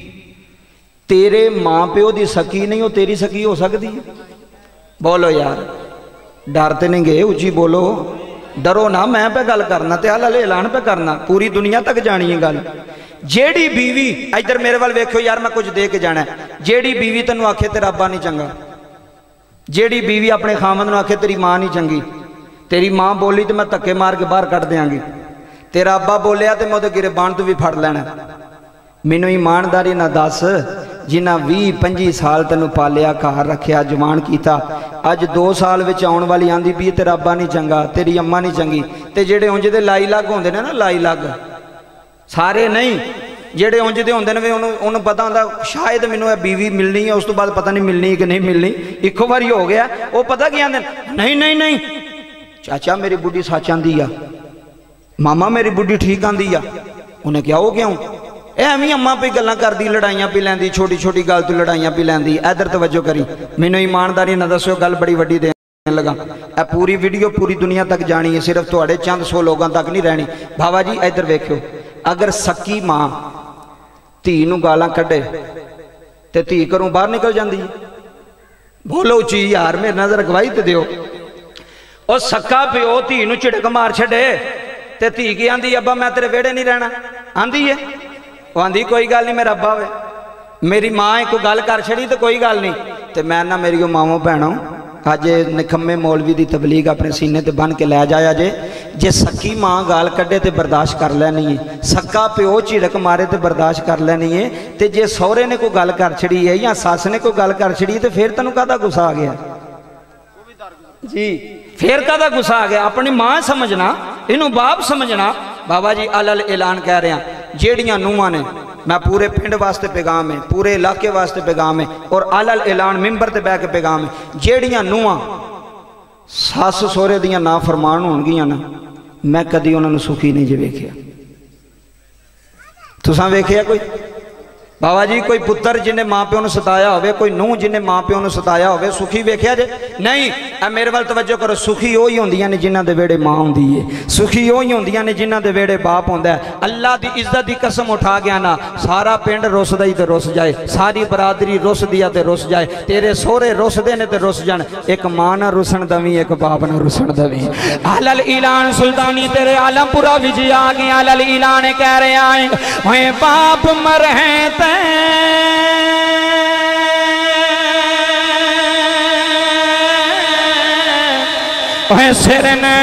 तेरे माँ प्यो की सकी नहीं वो तेरी सकी हो सकती है? बोलो यार, डरते नहीं गए, उची बोलो, डरो ना, मैं पे गल करना ते हल ऐलान पे करना, पूरी दुनिया तक जानी है गल। जेड़ी बीवी, इधर मेरे वाल वेखो यार, मैं कुछ दे के जाना है, जेड़ी बीवी तेनू आखे तेरा अब्बा नहीं चंगा, जेड़ी बीवी अपने खामद नू आखे तेरी माँ नहीं चंगी, तेरी माँ बोली तो मैं धक्के मार के बाहर कट देंगी, तेरा अब्बा बोलिया तो मैं उहदे गिरबान तो भी फड़ लेना। मैनू ईमानदारी ना दस, जिन्हें भी पंजी साल तेन पालिया, घर रखिया, जवान किया, अज दो साल विच आउण वाली आंदी भी तेरा अब्बा नहीं चंगा, तेरी अम्मा नहीं चंगी, ते जेड़े उंज दे लाई लग होंदे ने ना, लाई लग सारे नहीं, जेड़े उंज दे होंदे ने उन्होंने पता होंदा शायद मैनू यह बीवी मिलनी है, उस तो बाद पता नहीं मिलनी कि नहीं मिलनी, इक्को बारी हो गया, वो पता की आंदे नहीं नहीं नहीं चाचा मेरी बुढ़ी सच आंदी आ, मामा मेरी बुढ़ी ठीक आंदी आ, उन्हें क्या हो क्यों एवं अम्मा पे गल्लां करदी, लड़ाइयां पी लैंदी, छोटी छोटी गल तो लड़ाइयां पी लैंदी। इधर तवज्जो करी, मैनू ईमानदारी ना दसो, गल बड़ी वड्डी देन लगा, ए पूरी वीडियो पूरी दुनिया तक जानी है, सिर्फ तुहाडे चंद सौ लोगों तक नहीं रहनी। बाबा जी इधर वेखियो, अगर सकी मां धी नूं गालां कढे ते धी घरों बाहर निकल जाती है? बोलो उची यार, मेरे नजर गवाही ते दिओ। और सक्का प्यो धी नूं झिड़क मार छड़े ते धी की आंदी, अब्बा मैं तेरे वेड़े नहीं रहना, आंदी है? वो आंदी कोई गल नहीं, मेरा अब्बा वे, मेरी माँ एक गल कर छड़ी तो कोई गल नहीं। तो मैं ना मेरी मावों भैनों अज निकम्मे मौलवी की तबलीग अपने सीने ते बन के लै जाया जे, जे सकी माँ गाल कढ़े तो बर्दाश्त कर लैनी है, सक्का प्यो झिड़क मारे तो बर्दाश्त कर लैनी है, तो जे सौरे ने कोई गल कर छड़ी है या सस ने कोई गल कर छड़ी तो फिर तेन काहदा गुस्सा आ गया जी? फिर काहदा गुस्सा आ गया? अपनी माँ समझना, इनू बाप समझना। बाबा जी अल अल ऐलान कह रहे हैं, जेड़ियां नूहां ने, मैं पूरे पिंड वास्ते पैगाम है, पूरे इलाके वास्ते पैगाम है, और अल अल ऐलान मिंबर ते बह के पैगाम है, जेड़ियां नूहां सस सोहरे दियां ना फरमान होणगियां ना, मैं कदी उन्हां नूं सुखी नहीं जे वेखिया। तुसां वेखिया कोई? बाबा जी कोई पुत्र जिन्हें माँ प्यो सताया हो, कोई नूह जिन्हें माँ प्यो सताया हो, सुखी वेख्या जे? नहीं। आ मेरे वाल तवज्जो करो, सुखी वही होंदियां ने जिन्हां दे वेड़े माँ होंदी है, सुखी वही होंदियां ने जिन्हां दे वेड़े बाप होंदा है। अल्लाह दी इज्जत दी कसम उठा गया ना, सारा पिंड रुसदा ही ते रुस जाए, सारी बरादरी रुस दिया ते रुस जाए, तेरे सोहरे रुसदे ने ते रुस जान, एक माँ ना रुसन दवी, एक बाप ना रुसन दवी। अल अल ऐलान सुल्तानी तेरे आलमपुरा विच आ गया, अल अल ऐलान कह रहे आए, ओए बाप मरे ते सिर ने।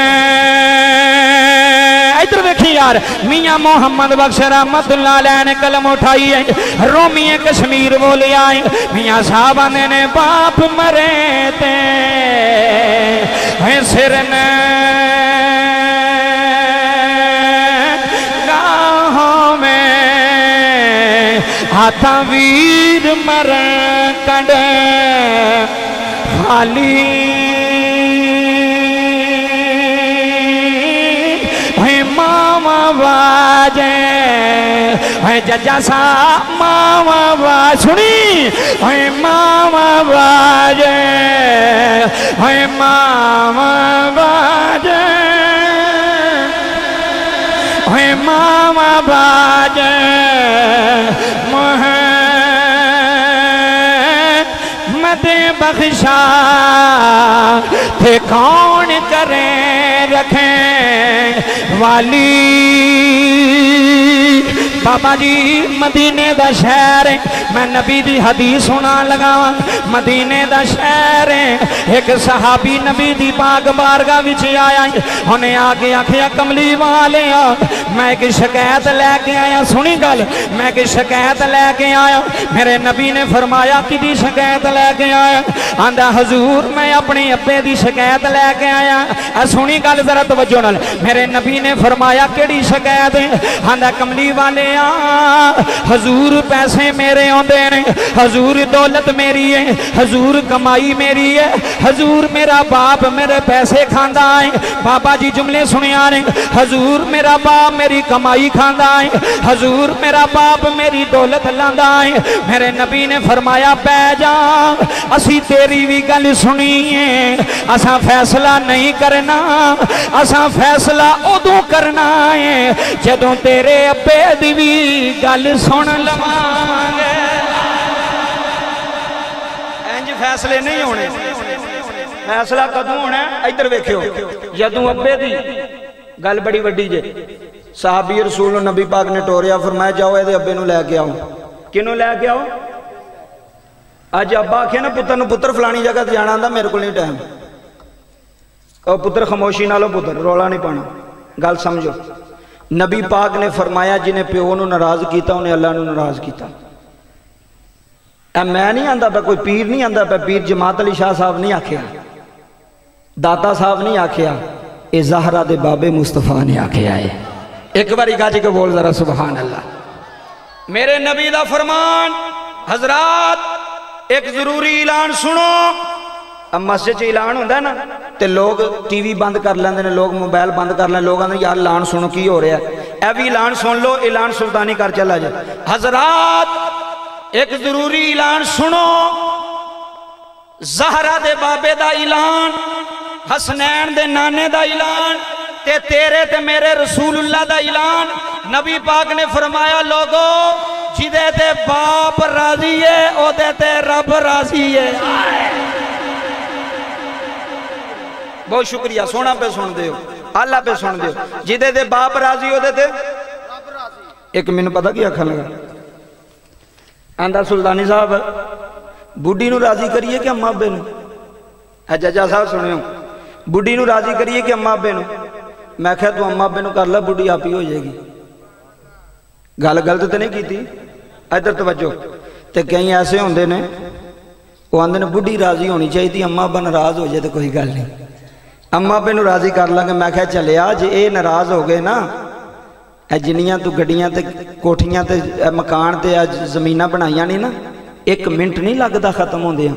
इधर देखी यार, मियाँ मोहम्मद बख्श रहमतुल्लाह अलैह ने कलम उठाई है, रोमी कश्मीर बोले आए, मियाँ साहब ने बाप मरे ते सिर ने गाहों में हाथा वीर मर कड़ खाली मामा बाजे जजा सा मामा बाज सुनी मामा बाजे मामा बाजे मामा बाजे मोह रहमत बख्शा थे कौन करे रखें वाली। बाबा जी मदीने दा शहर है, मैं नबी दी हदीस सुना लगा। मदीने दा शहर है, एक सहाबी नबी दी पाक बारगाह विच आया, उन्हें आके आखिया कमली वाले मैं एक शिकायत लैके आया। सुनी गल, मैं एक शिकायत लैके आया। मेरे नबी ने फरमाया कि शिकायत लैके आया? आंदा हजूर मैं अपने अब्बे दी शिकायत लैके आया। आ सुनी गल जरा तवज्जो नाल। मेरे नबी ने फरमाया केड़ी शिकायत है? आंदा कमली वाले हजूर पैसे मेरे आंदे ने, हजूर दौलत मेरी है, हजूर कमाई मेरी है, हजूर मेरा बाप मेरे पैसे खांदा है। बाबा जी जुमले सुनिया ने, हजूर मेरा बाप मेरी कमाई खांदा है, हजूर मेरा बाप मेरी दौलत लांदा है। मेरे नबी ने फरमाया पै जा, असी तेरी भी गल सुनी है, असा फैसला नहीं करना, असा फैसला उदों करना है जदों तेरे अब्बे दी भी गल सुन लवांगे। इंज फैसले नहीं होने। फैसला कदों होना? इधर वेखियो, जदों अब्बे दी गल बड़ी वड्डी जे। साहबी रसूल नबी पाक ने टोरिया, फरमाया जाओ ये अब्बे नूं लैके आओ। किनूं लैके आओ? अज अब्बा आखे ना पुत्र नूं, पुत्र फलानी जगह ते जाना, आंदा मेरे कोल नहीं टाइम। और पुत्र खामोशी नालो, पुत्र रौला नहीं पाना, गल समझो। नबी पाक ने फरमाया जिन्हें प्यो नूं नाराज किया उन्हें अल्लाह नूं नाराज किया। मैं नहीं आंदा पे, कोई पीर नहीं आंदा पे, पीर जमात अली शाह साहब नहीं आखिया, दाता साहब नहीं आखिया, ये ज़हरा दे बाबे मुस्तफा ने आखिया है। एक बारी गज के बोल जरा सुबहान अल्लाह। मेरे नबी दा फरमान। हजरात एक जरूरी ऐलान सुनो। अब मस्जिद च ऐलान होंदा है ना, तो लोग टीवी बंद कर लेंदे ने, लोग मोबाइल बंद कर लें, लोग आंदे यार ऐलान सुनो की हो रहा है। यह भी ऐलान सुन लो, ऐलान सुल्तानी कर चला जाए। हजरात एक जरूरी ऐलान सुनो। ज़हरा दे बाबे दा ऐलान, हसनैन दे नाने दा ऐलान, ते तेरे ते मेरे रसूलुल्लाह दा ऐलान। नबी पाक ने फरमाया लोगो जिदे ते बाप राजी है ओदे ते रब राजी है। बहुत शुक्रिया, सोना पे सुन दे, आला पे सुन दे। जिदे दे बाप राजी होते थे। एक मैनू पता की आखन लगा, आंदा सुल्तानी साहब बुढ़ी नू राजी करिए कि अम्मा अब्बे नू? जजा साहब सुनियो, बुढ़ी नू राजी करिए कि अम्मा अब्बे नू? मैं क्या तू अम्मा अब्बे नू कर ला, बुढ़ी आप ही हो जाएगी। गल गलत तो नहीं की? इधर तवज्जो। तो कई ऐसे होंगे ने, वो आंदे ने बुढ़ी राजी होनी चाहिए, अम्मा अब्बा नाराज हो जाए तो कोई गल नहीं, अम्मा अब्बे नू राजी कर लांगे। मैं क्या चलिया जे ये नाराज हो गए ना, जिन्नियां तू गड्डियां ते कोठियां ते मकान ते अज जमीनां बनाइयां नहीं ना, एक मिनट नहीं लगता खत्म होंदियां।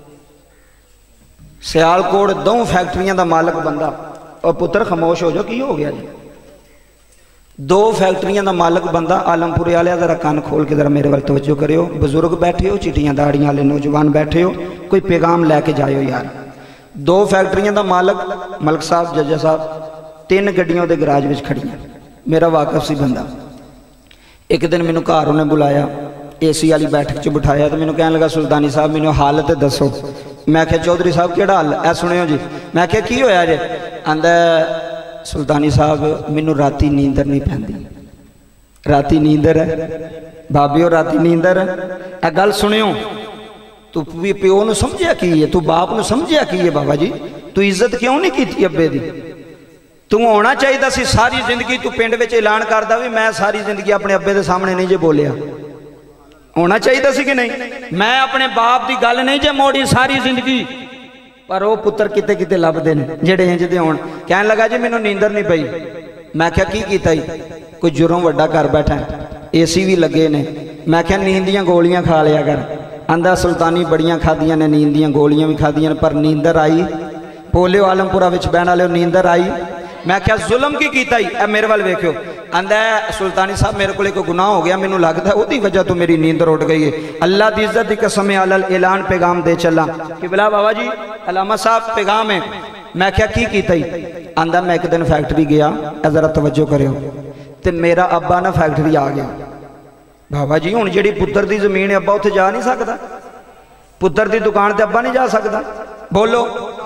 सियालकोट दो फैक्ट्रियां दा मालक बंदा, और पुत्र खामोश हो जाओ की हो गया जी। दो फैक्ट्रियां दा मालक बंदा, आलमपुरे वाले जरा कान खोल के जरा मेरे वाल तवज्जो करियो। बुजुर्ग बैठे हो, चिट्टियां दाड़ियां वाले नौजवान बैठे हो, कोई पैगाम लैके जाओ यार। दो फैक्ट्रियां दा मालक मलक साहब जजा साहब तीन गड्डियां उहदे गराज विच खड़ियां, मेरा वाकफ सी बंदा। एक दिन मैनू घर उन्हें बुलाया, ए सी वाली बैठक च बिठाया, तो मैनू कहने लगा सुल्तानी साहब मैनू हालत दसो। मैं क्या चौधरी साहब केड़ा हाल है? सुनियो जी। मैं क्या की होया जे? आंदा सुल्तानी साहब मैनू राती नींदर नहीं पैंदी। राती नींदर है बाबियो, राती नींदर है। ए गल सुनियो, तू भी प्यो नू समझिया की है, तू बाप नू समझिया की है? बाबा जी तू इज्जत क्यों नहीं की अब्बे दी? तू होना चाहिए सी सारी जिंदगी, तू पिंड विच ऐलान करदा भी मैं सारी जिंदगी अपने अब्बे दे सामने नहीं जे बोलिया। होना चाहिए सी कि नहीं? मैं अपने बाप की गल नहीं जे मोड़ी सारी जिंदगी, पर वो पुत्र किते किते लभदे ने जेड़े इंज दे होण। कहन लगा जी मैनू नींदर नहीं पई। मैं क्या की कीता ही? कोई जुर्म वड्डा कर बैठा, एसी भी लगे ने। मैं क्या नींद दियां गोलियां खा लिया कर। आंदा सुल्तानी बड़ियां खादियां ने, नींद दियां गोलियां भी खादियां, पर नींदर आई? पोलियो आलमपुरा विच बहन वाले नींदर आई? मैं क्या जुल्म की कीता ही? ए मेरे वाल वेखियो। आंदा सुल्तानी साहब मेरे को एक गुनाह हो गया, मैनू लगता है उसकी वजह तो मेरी नींदर उड़ गई है। अल्लाह की इज्जत की कसम अलल ऐलान पैगाम दे चला कि बिला बाबा जी अलामा साहब पैगाम है। मैं क्या की कीता ही? आंदा मैं एक दिन फैक्ट्री गया, जरा तवज्जो करियो, तो मेरा अब्बा ना फैक्ट्री आ गया। बाबा जी हुण जिहड़ी पुत्र की जमीन है अब्बा उत्थे जा नहीं सकता, पुत्र की दुकान ते अब्बा नहीं जा सकता? बोलो।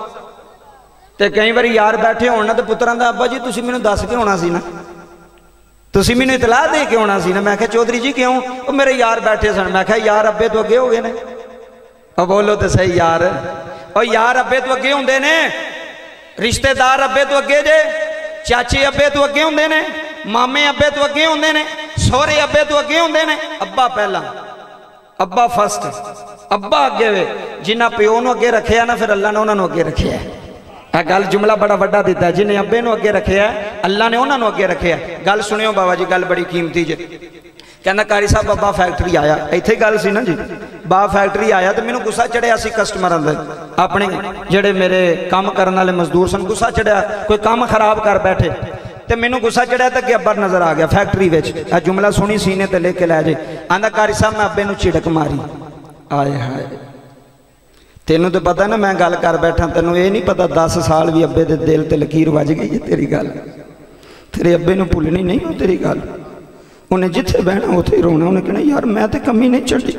तो कई बार यार बैठे होना तो पुत्रां दा अब्बा जी तुसीं मैनूं दस के होना सी ना, तुसीं मैनूं इतलाह दे के होना सी ना। मैं कहा चौधरी जी क्यों? वो मेरे यार बैठे सन। मैं कहा यार अब्बे तो अगे हो गए ने। और बोलो तो सही यार, और यार अब्बे तो अगे होंदे ने, रिश्तेदार अब्बे तो अगे जे, चाचे अब्बे तो अगे होंदे ने, मामे अब्बे तो अगे होंदे ने, सोहरे अब्बे तो अगे होंदे ने। अब्बा पहला, अब्बा फस्ट, अब्बा अगे वे। जिन्ना प्यो नूं अगे रखिया ना फिर अल्लाह ने उन्होंने अगे रखिया है। गल जुमला बड़ा वड्डा दिता, जिन्हें अब्बे नूं अगे रखिया अल्लाह ने उन्होंने अगे रखिया। गल सुनियो बाबा जी, गल बड़ी कीमती जे। कहना कारी साहब अब्बा फैक्ट्री आया, इत्थे गल सी ना जी, बा फैक्ट्री आया तो मैनूं गुस्सा चढ़िया सी कस्टमरां दे, अपने जेड़े मेरे काम करने वाले मजदूर सन, गुस्सा चढ़िया कोई काम खराब कर बैठे तो मैनूं गुस्सा चढ़िया तो अब्बर नज़र आ गया फैक्ट्री में। आ जुमला सुनी सीने ते लेके लै जे। आंदा कारी साहब मैं अब्बे नूं झिड़क मारी। आए हाय, तेनों तो पता ना मैं गल कर बैठा, तेनों ये नहीं पता दस साल भी अब्बे दे दिल ते लकीर वज गई है तेरी गल, तेरे अब्बे नूं भुलनी नहीं हो तेरी गल। उन्हें जिथे बहना उत्थे रोना, उन्हें कहना यार मैं तो कमी नहीं छड्डी,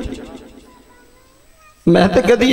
मैं तो कदी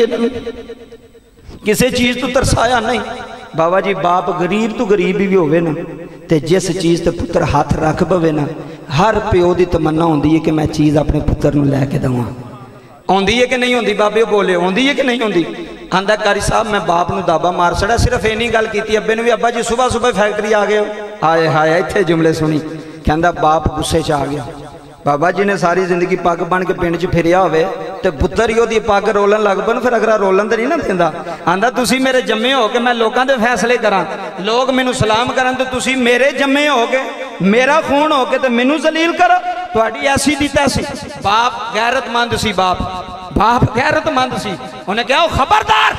किसी चीज़ तो तरसाया नहीं। बाबा जी बाप गरीब तो गरीब भी होवे ना, ते जिस चीज़ ते पुत्र हाथ रख पवे ना, हर प्यो की तमन्ना होंदी है कि मैं चीज़ अपने पुत्र नूं लैके देवां। आउंदी है कि नहीं आउंदी? बाबे बोले आउंदी है कि नहीं आउंदी? आंदा कारी साहब मैं बाप नूं दाबा मार छड़ा, सिर्फ ये नहीं गल की अब्बे ने भी, अब्बा जी सुबह सुबह फैक्ट्री आ गए हो। आए हाय, इत्थे जुमले सुनी। कहंदा बाप गुस्से च आ गया। बाबा जी ने सारी जिंदगी पग बन के पिंड च फिरिया होवे ते पुत्तर ही ओदी पग रोलन लग पन, फिर अगर रोलन तो नहीं ना देंदा। आंदा तुसी मेरे जम्मे हो के मैं लोगों के फैसले करा, लोग मैनू सलाम करन तो तुसी मेरे जम्मे हो के, मेरा खून हो के तो मैनू जलील करो। तुहाडी ऐसी दी तैसी। बाप गैरतमंद सी, बाप बाप गैरतमंद सी। उन्हें कहा खबरदार,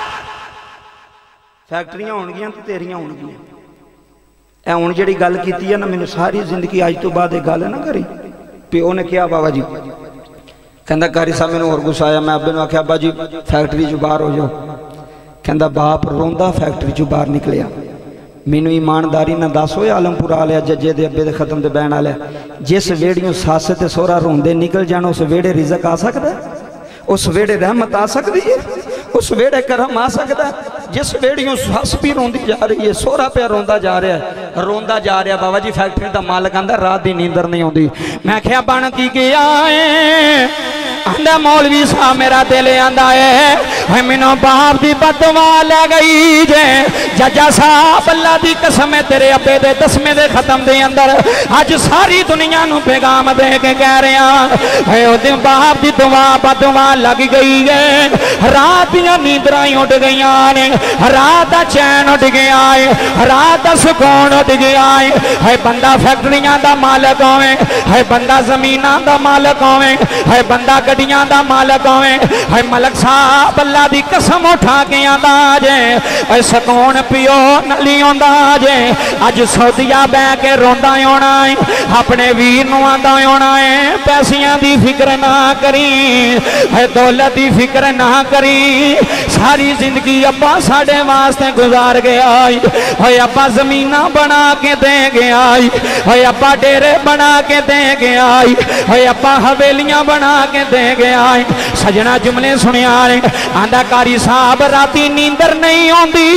फैक्ट्रियां होणगियां तो तेरियां होणगियां। ए हुण जिहड़ी गल कीती है ना, मैनू सारी जिंदगी अज तो बाद गल ना करी। प्यो ने कहा बाबा जी, कहंदा कारी साहब मैनू होर गुस्सा आया। मैं अब्बे नूं आख्या अब्बा जी फैक्ट्री चों बाहर हो जाओ। कहंदा बाप रोंदा फैक्ट्री चों बाहर निकलिया। मैनू ईमानदारी ना दस होए आलमपुर आ लिया जज्जे दे अब्बे दे खत्म दे बहन वाले, जिस वेड़ियों सस ते सोहरा रोंदे निकल जाण उस वेड़े रिजक आ सकदा है, उस वेड़े रहमत आ सकती है, उस वेड़े करम आ सकता है। जिस वेड़ियों सस भी रोंदी जा रही है, सोहरा पे रोंदा जा रहा है, रोंदा जा रहा। बाबा जी फैक्ट्री का मालक आंदा रात की नींदर नहीं आती। मैं क्या बन की गया है? आंदा मौलवी साहब मेरा दिल आंदा है मैनू बाप की बदवा लै गई जे। जजा साहब अल्लाह की कसम है तेरे अब्बे दे दसवें दे खत्म दे अंदर अज सारी दुनिया नू पैगाम दे के कह रहा है ओदे बाप की दुआ बदवा लग गई है। रात दियां नींदरां उड़ गई ने, रात का चैन उड़ गया है, रात का सुकून उड़ गया है। है बंदा फैक्ट्रियां का मालक होवे, है बंदा जमीनां का मालक होवे, है बंदा गड्डियां का मालक होवे, है मलक साहब अल्लाह की कसम उठा के आंदा जे है सुकून पियो नली आंदा जे। अज सऊदिया बह के रोंदा होना है, अपने वीर नूं आंदा होना है पैसियां की फिक्र ना करी, है दौलत की फिक्र ना करी। सारी जिंदगी अब्बा साढ़े वास्ते गुजार गया है, अब्बा जमीना बना के दे गया है, अब्बा डेरे बना के दे गया है, अब्बा हवेलियां बना के दे गया है। सजना जुमले सुनिया आंदा कारी साहब राती नींदर नहीं आती,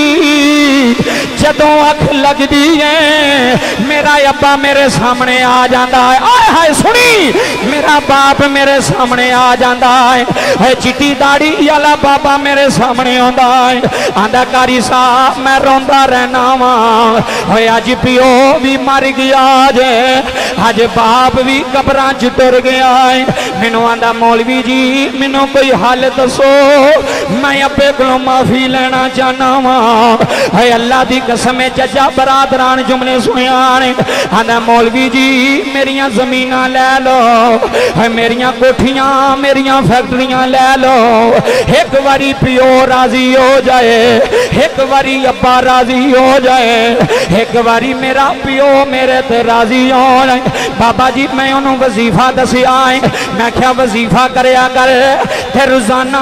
जदों अख लगती है मेरा अब्बा मेरे सामने आ जाता है। आए हाय सुनी, मेरा बाप मेरे सामने आ जाता है, चिट्टी दाढ़ी वाला बाबा मेरे सामने आता है। आंदा कारी साहब मैं रोंदा रहना वा, अज पिओ भी मर गया जे, अज बाप भी कबरां च टुर गया है। मैनू आंदा मौलवी जी मैनू कोई हल दसो, मैं अब्बे कोलों माफी लेना चाहना वा। है अल्लाह की कसम जजा बरादरान जुमले सुनिया ने। आंदा मौलवी जी मेरिया जमीना लै लो, है मेरिया कोठियां मेरिया फैक्ट्रियां लै लो, एक बारी पिओ राजी हो जाए, एक बारी अब्बा राजी हो जाए, एक बारी मेरा पिओ मेरे ते राजी हो जाए। बाबा जी मैं उन्होंने वजीफा दसिया है, मैं क्या वजीफा करया कर ते रोजाना ही अब्बे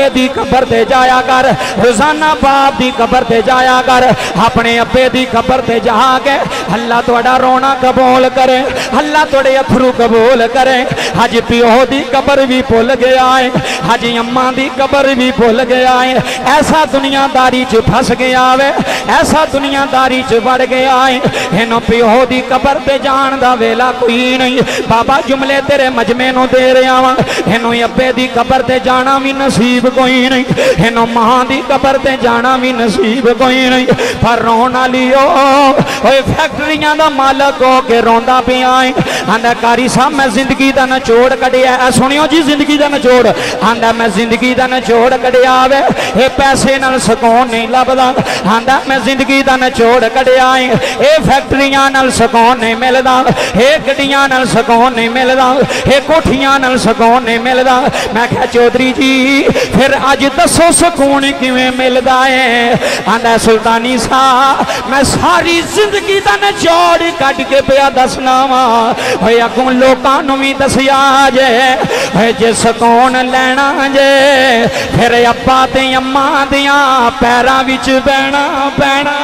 अब्बे दी कबर ते जाया कर, रोजाना बाप दी कबर ते जाया कर, अपने अब्बे दी कबर ते जा के अल्लाह तुहाडा रोना कबूल करे, अल्लाह तुहाडे अथरू कबूल करे। अज प्यो दी कबर भी भुल गया है, अज अम्मा दी कबर भी भुल गया है। ऐसा दुनियादारी च फस गया वे, ऐसा दुनियादारी च बढ़ गया है, इन्हों प्यो दी कबर ते जान दा वेला कोई नहीं। बाबा जुमले तेरे मजमे नूं दे रहा वा, इन्हों अब्बे दी कबर ते जाना भी नसीब कोई नहीं, इन्हों मां दी कबर ते जाना भी नसीब कोई नहीं। पर रोन वाली ओए फैक्ट्रियां दा मालक हो के रोंदा पिया है, आंदा कारी साहब मैं जिंदगी दा नचोड़ कढ़िया। सुनियो जी जिंदगी दा नचोड़, आंदा मैं जिंदगी दा नचोड़ कढ़िया वे, ये पैसे नाल सुकून नहीं लभदा। आंदा मैं जिंदगी दा नचोड़ कढ़िया है, ये फैक्ट्रियां नाल सुकून नहीं मिलदा, ये गड्डियां नाल सुकून नहीं मिलदा, ये कोठियां नाल सुकून नहीं मिलदा। मैं कहा चौधरी जी फिर अज दसो सुकून किवें मिलदा है? आंदा सुल्तानी साहब मैं सारी जिंदगी दा नचोड़ कढ़ के पिया दसना वा, होए अगों लोकां नूं भी दसिया जे, होए जे सुकून लैना जे फिर अब्बा ते अम्मा दियां पैरां विच बहना पैना,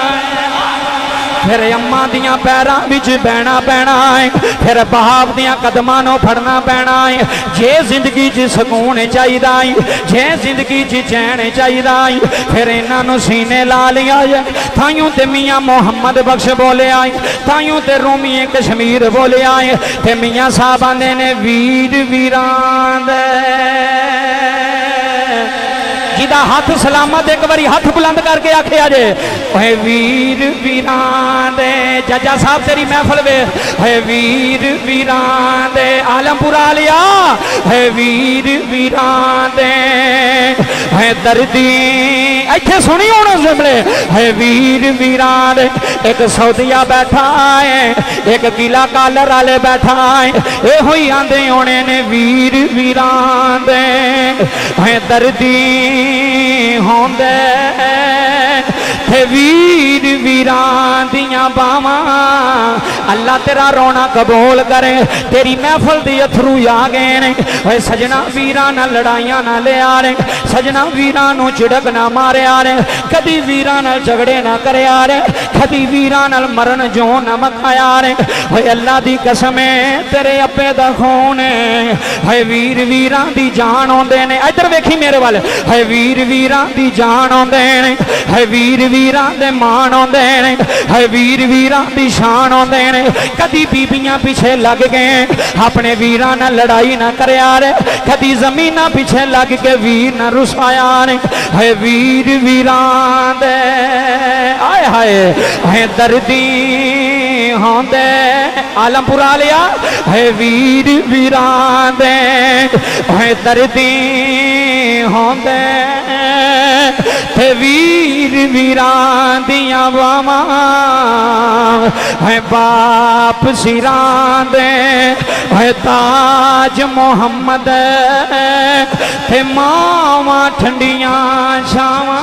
फिर अम्मा दियां पैरां विच बहना पैना है, फिर बाप दियां कदमां नूं फड़ना पैना है। जे जिंदगी च सुकून चाहिदा है, जे जिंदगी च चैन चाहिदा है, फिर इन्हां नूं सीने ला लिया है। ताइयों ते मियां मोहम्मद बख्श बोलिया है, ताइयों ते रूमी कश्मीर बोलिया है, ते मियां साहब आंदे ने वीर वीरां दे जिदा हाथ सलामत एक बारी हाथ बुलंद करके आखे जे, ओए वीर वीरां दे जजा साहब तेरी महफल वे, ओए वीर वीरां दे आलमपुरा लिया, ओए वीर वीरां दे ओए दर्दी इत्थे सुनी होना जुमले, ओए वीर वीरां दे। एक सौदिया बैठा है, एक किला कालर वाले बैठा है, ये हुई आंदे होने ने वीर वीरां दे ओए दर्दी होंदे थे वीर वीरां दियां बावां। अल्लाह तेरा रोना कबूल करे, तेरी महफल दी अथरू आ गए ने। ओए सजना वीरां नाल लड़ाइयां ना लिया रे, सजना वीरां नूं झिड़क ना मारिया रे, कदी वीरां नाल झगड़े ना करया रे, कदी वीरां नाल मरन जो ना मखाया रे। ओए अल्लाह दी कसम है तेरे अब्बे दा खून है, ओए वीर वीरां दी जान आउंदे ने। इधर वेखी मेरे वाल, ओए वीर वीरां दी जान आउंदे ने, ओए वीर वीरां दे मान आउंदे ने, ओए वीर वीरां दी शान आउंदे ने। कदी बीबियां पीछे लग गए अपने वीरां नाल लड़ाई ना करया रे, कदी जमीनां पीछे लग के वीर ना रुसाया ने। ओए वीर वीरां दे आए हाय ओए दर्दी होंदे आलमपुरा लिया, ओए वीर वीरां दे ओए दर्दी होंदे थे वीर वीरां दियां बावां। ओए बाप सिरां दे ओए ताज मोहम्मद थे मावां ठंडियां छावां।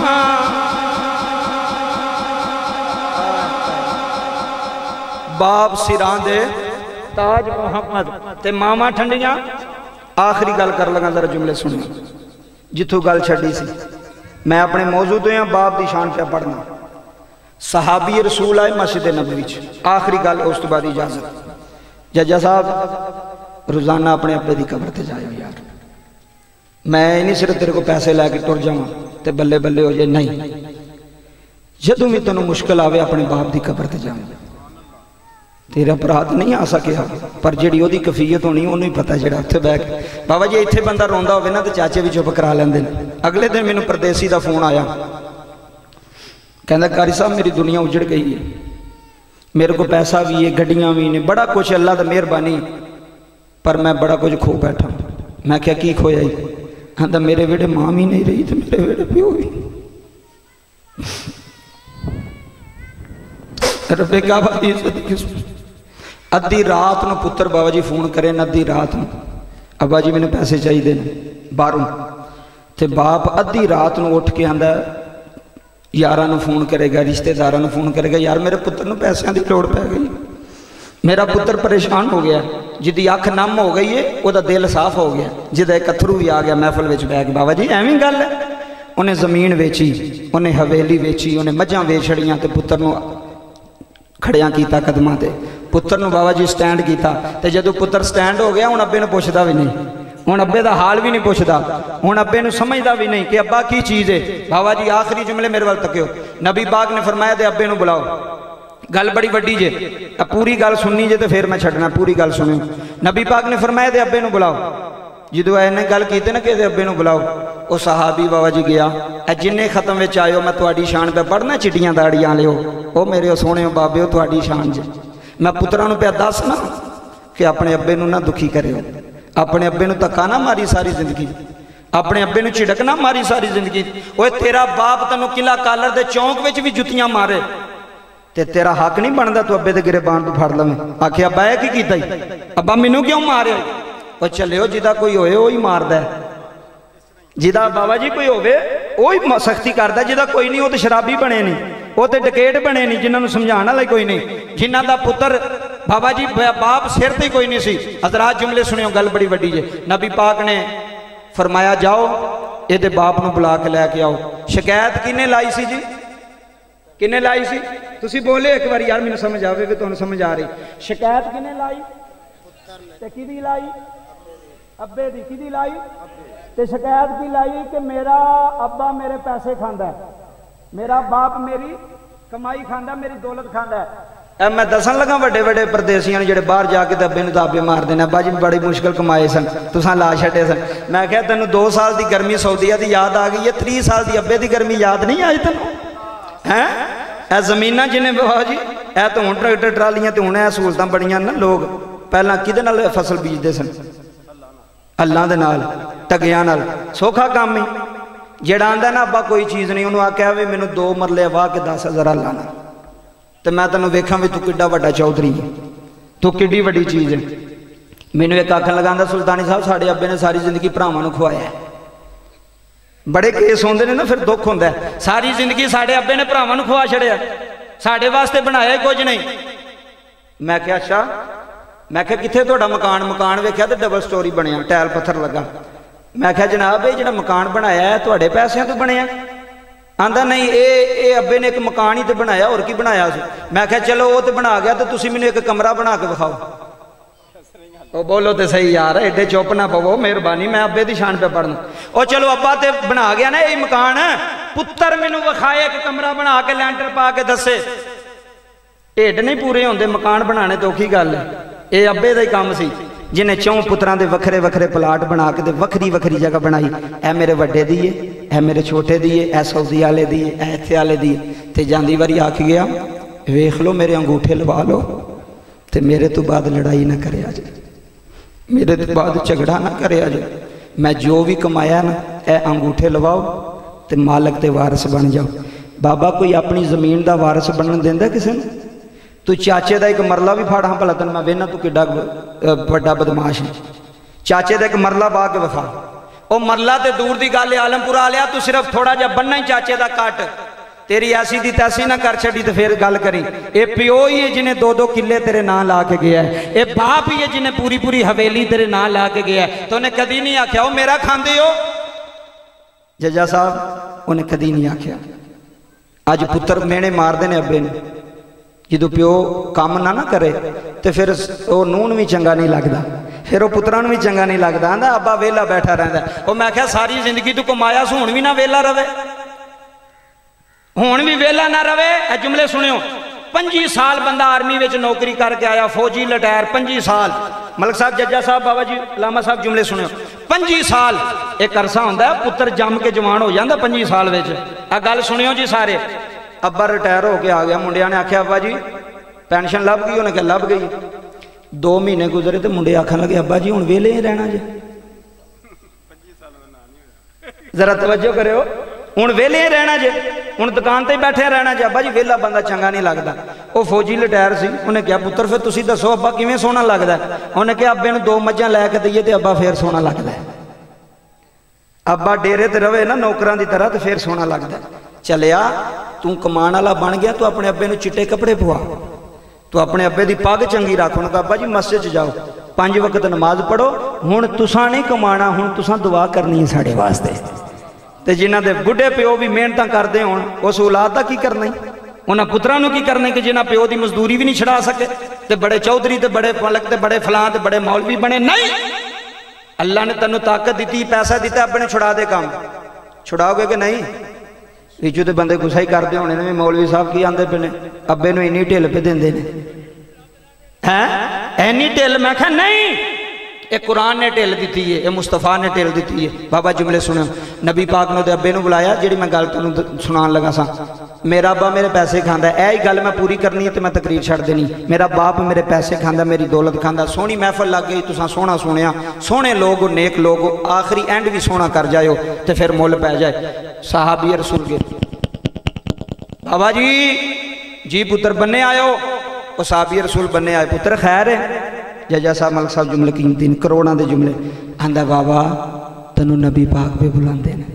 बाप सिरां दे ताज मोहम्मद ते मावां ठंडियां। आखिरी गल कर लगा, जरा जुमले सुनियो जिथों गल छड़ी सी। मैं अपने मौजू तो यहाँ बाप की शान पे पढ़ना। सहाबी रसूल आए मस्जिद नबवी च, आखिरी गल उस तो बाद इजाजत। जजा साहब रोजाना अपने अब्बे की कबर ते जाओ यार, मैं नहीं सिर्फ तेरे को पैसे लैके तुर जावां ते बल्ले बल्ले हो जाए, नहीं। जदों भी तेनों मुश्किल आवे अपने बाप की कबर ते जाओ। तेरा अपराध नहीं आ सकिया, पर जी वो कफीयत होनी उन्होंने पता जो उत्थे बह के। बाबा जी इतने बंदा रोंदा होवे ना तो चाचे भी चुप करा लेंदे ने। अगले दिन मैनू परदेसी का फोन आया, कहंदा कारी साहब मेरी दुनिया उजड़ गई है, मेरे को पैसा भी है, गड्डियां भी ने, बड़ा कुछ अल्लाह की मेहरबानी, पर मैं बड़ा कुछ खो बैठा। मैं क्या की खोया ही? कहंदा मेरे वेड़े मां भी नहीं रही तो मेरे वेड़े प्यो भी। रब्बे का अद्धी रात को पुत्र बाबा जी फोन करे न, अद्धी रात को अब्बा जी मैंने पैसे चाहिए बाहरों, तो बाप अद्धी रात को उठ के आंदा यारां नूं फोन करेगा, रिश्तेदारां नूं फोन करेगा, यार मेरे पुत्र नूं पैसों की लोड़ पै गई, मेरा पुत्र परेशान हो गया। जिदी अख नम हो गई है वह दिल साफ हो गया, जिदा एक अथरू भी आ गया महफिल में बह के। बाबा जी एवं गल है, उन्हें जमीन वेची, उन्हें हवेली वेची, उन्हें मझां वेच छड़ियां ते पुत्र नूं खड़िया किया कदमां ते, पुत्र नूं बाबा जी स्टैंड किया। तो जदों पुत्र स्टैंड हो गया हुण अब्बे नूं पुछदा भी नहीं, हुण अब्बे दा हाल भी नहीं पुछदा, हुण अब्बे नूं समझदा भी नहीं कि अब्बा की चीज़ है। बाबा जी आखिरी जुमले मेरे वाल तक्यो, नबी पाक ने फरमाया ते अब्बे नूं बुलाओ, गल बड़ी वड्डी जे, पूरी गल सुननी जे तो फिर मैं छड्डना, पूरी गल सुनियो। नबी पाक ने फरमाया ते अब्बे नूं बुलाओ। जदों इन्हें गल की ना कि अब्बे नूं बुलाओ, वो सहाबी बाबा जी गया, जिन्ने खत्म में आयो मैं तुहाडी शान पे पढ़ना, चिट्टियां दाड़ियां लियो, ओ मेरे सोहणे बाबे हो तुहाडी शान ज। मैं पुत्रां नूं पिया दसना कि अपने अब्बे नूं ना दुखी करियो, अपने अब्बे नूं धक्का ना मारी सारी जिंदगी, अपने अब्बे नूं झिड़क ना मारी सारी जिंदगी। ओए तेरा बाप तैनूं किला कालर दे चौंक विच भी जुत्तियां मारे ते तेरा हक नहीं बनता तू अब्बे दे गिरबान तो फड़ लवें। आखिया अब्बा यह की कीता ही, अब्बा मैनू क्यों मारिया? और चलियो जिदा कोई होए वही मारदा है, जिदा बाबा जी कोई होवे वही सख्ती करदा, जिदा कोई नहीं वो तो शराबी बने नहीं, वो तो डकैत बने नहीं, जिन्होंने समझाने वाला कोई नहीं, जिन्हों का पुत्र बाबा जी बाप सिर ते कोई नहीं सी। हज़रात जुमले सुनियो, गल बड़ी वड्डी जे। नबी पाक ने फरमाया जाओ ये बाप नूं बुला के लैके आओ। शिकायत किने लाई सी जी, किने लाई सी? तुसी बोले एक बार यार, मैनूं समझ आवे कि तुहानूं समझ आ रही। शिकायत किने लाई ते किहदी लाई? अब्बे दी। किहदी लाई? ते शिकायत की लाई कि मेरा अब्बा मेरे पैसे खांदा है, मेरा बाप मेरी कमाई खांदा, मेरी दौलत खांदा है। मैं दसन लगा वड्डे वड्डे परदेसियां ने जिहड़े बाहर जाके अब्बे नूं दाबे मारदे ने, अब्बा जी बड़ी मुश्किल कमाए सन, तुसां ला छड्डे सन। मैं कहा तैनूं दो साल की गर्मी सऊदीया दी याद आ गई है, त्री साल की अब्बे की गर्मी याद नहीं आई तैनूं? हैं ए जमीना जिन्हें बाबा जी ए तो हुण ट्रैक्टर ट्रालियां ते हुण सहूलतां बड़ियां ना, लोग पहलां किहदे नाल फसल बीजदे सन? अल्लाह दे नाल, टगियां नाल। सौखा काम ही जेड़ा आंदा ना अब्बा कोई चीज़ नहीं, उन्होंने आख्या वे मैनूं दो मरले वाह के दस हज़ार लाना, तो मैं तैनूं वेखां भी तू किड्डा वड्डा चौधरी है, तू किड्डी वड्डी चीज़ है। मैनूं एक आखन लगा सुल्तानी साहब साडे अब्बे ने सारी जिंदगी भरावां नूं खुआया, बड़े केस होंदे ने ना फिर दुख होंदा है, सारी जिंदगी साडे अब्बे ने भरावां नूं खुआ छड़िया, साडे वास्ते बनाया ही कुछ नहीं। मैं क्या अच्छा, मैं क्या कित्थे तुहाडा मकान? मकान वेख्या तो डबल स्टोरी बनया, टैल पत्थर लगा। मैं क्या जनाब ये जिहड़ा मकान बनाया है तुहाडे पैसिਆਂ तो बनया? आंदा नहीं ये ये अब्बे ने एक मकान ही तो बनाया, और की बनाया सी? मैं क्या चलो वो तो बना गया, तो तुसीं मैनूं एक कमरा बना के विखाओ। ओ बोलो तो सही यार, एडे चुप ना पवो, मेहरबानी, मैं अब्बे की शान पे पढ़ना। ओ चलो अब्बा तो बना गया ना ये मकान, पुत्र मैनूं विखाए एक कमरा बना के लैंटर पा के दसे, ढिड नहीं पूरे होंदे, मकान बनाने तो औखी गल है। ये अब्बे का ही काम सी, जिन्हें चौं पुत्रां दे वखरे वखरे प्लाट बना के वखरी वखरी जगह बनाई, ए मेरे वड्डे दी है, ए मेरे छोटे दी है, ए सऊदी वाले दी है, ए इत्थे वाले दी है। ते जांदी वारी आख गया वेख लो मेरे अंगूठे लवा लो, ते मेरे तो बाद लड़ाई ना करे अज, मेरे तो बाद झगड़ा ना करे अज, मैं जो भी कमाया ना ए अंगूठे लवाओ ते मालक ते वारस बन जाओ। बाबा कोई अपनी जमीन का वारस बनन देंदा किसी ने? तू चाचे का एक मरला भी फाड़, हाँ भला तेन मैं वेना तू किड्डा बड़ा बदमाश है, चाचे का एक मरला पा के विखा। वो मरला तो दूर की गल, आलमपुरा आ लिया, तू सिर्फ थोड़ा जा बनना ही चाचे का कट, तेरी ऐसी दी तैसी ना कर छड़ी तो फिर गल करी। ये प्यो ही है जिन्हें दो दो किले तेरे नां ला के गया है, ये बाप ही है जिन्हें पूरी पूरी हवेली तेरे नां ला के गया है, तो उन्हें कदी नहीं आख्या वो मेरा खांदे हो जजा साहब, उन्हें कदी नहीं आख्या। अज पुत्र मेहने मारते हैं अब्बे ने, जो प्यो काम ना ना करे तो फिर वो नूह भी चंगा नहीं लगता, फिर वो पुत्रां भी चंगा नहीं लगता, आंदा अब्बा वेला बैठा रहा। वो मैं क्या सारी जिंदगी तू कमाया सू, हुण भी ना वेला रवे, हुण भी वेला ना रवे। ए जुमले सुनियो, पंजी साल बंदा आर्मी में नौकरी करके आया, फौजी लटैर, पंजी साल। मलक साहब, जज्जा साहब, बाबा जी लामा साहब, जुमले सुनियो, पंजी साल एक अरसा होंदा है, पुत्र जम के जवान हो जाता पंजी साल में। आ गल सुनियो जी सारे। अब्बा रिटायर होके आ गया, मुंडिया ने आख्या अब्बा जी पेंशन लभ गई, उन्हें कहा लभ गई। दो महीने गुजरे तो मुंडे आखन लगे अब्बा जी हुण वेले ही रहना जे, जरा तवज्जो करो, हुण वेले ही रहना जे, हुण दुकान ते बैठे रहना जे। अब्बा जी वेला बंदा चंगा नहीं लगता। वो फौजी रिटायर सी, उन्हें कहा पुत्र फिर तुसीं दसो अब्बा किवें सोहना लगदा? उन्हें कहा अब्बे नूं दो मझां लैके दईए तो अब्बा फिर सोहना लगदा। अब्बा डेरे ते रवे ना नौकरां दी तरह तो फिर सोहना लगदा। चलिया तू कमान वाला बन गया, तू अपने अब्बे नूं चिट्टे कपड़े पवा, तू अपने अब्बे की पग चंगी रख। उन्होंने कहा अब्बा जी मस्जिद च जाओ, पांच वक्त नमाज पढ़ो। हुण तुसां नहीं कमाना, हुण तुसां दुआ करनी है साढ़े वास्ते। तो जिन्हां दे बुढ़े प्यो भी मेहनत करते होण, उस औलाद दा की करना, उन्हां पुत्रां नूं की करना कि जिन्हां प्यो की मजदूरी भी नहीं छड़ा सके, तो बड़े चौधरी तो बड़े फलक तो बड़े फलां तो बड़े मौलवी बने। नहीं, अल्लाह ने तेनों ताकत दी, पैसा दिता, अपने छुड़ा दे काम। छुड़ाओगे कि नहीं? पिछू तो बंदे गुस्सा ही करते होने ने, मौलवी साहब की आंदे पे ने, अब्बे नूं इन्नी ढिल पे देंदे ने हैं, इन्नी ढिल। मैं कहा नहीं, ये कुरान ने ढिल दी है, ये मुस्तफा ने ढिल दी है। बाबा जुमले सुनो, नबी पाक ने अब्बे नूं बुलाया, जिहड़ी मैं गल तुहानूं सुनान लगा सा। मेरा अब्बा मेरे पैसे खांदा, यही गल मैं पूरी करनी है तो मैं तकरीर छड़ देनी। मेरा बाप मेरे पैसे खांदा, मेरी दौलत खांदा। सोहनी महफल लग गई, तुसां सोहना सुनिया, सोहने लोग हो, नेक लोग हो, आखिरी एंड भी सोहना कर जाओ तो फिर मुल पै जाए। सहाबी रसूल के बाबा जी जी पुत्र बन्ने आयो, वो सहाबी रसूल बन्ने आए, पुत्र खैर है? जजा साहब मलक साहब जुमले कीमती करोड़ों के जुमले। आंदा बाबा तेनों नबी पाक पे बुलाते हैं।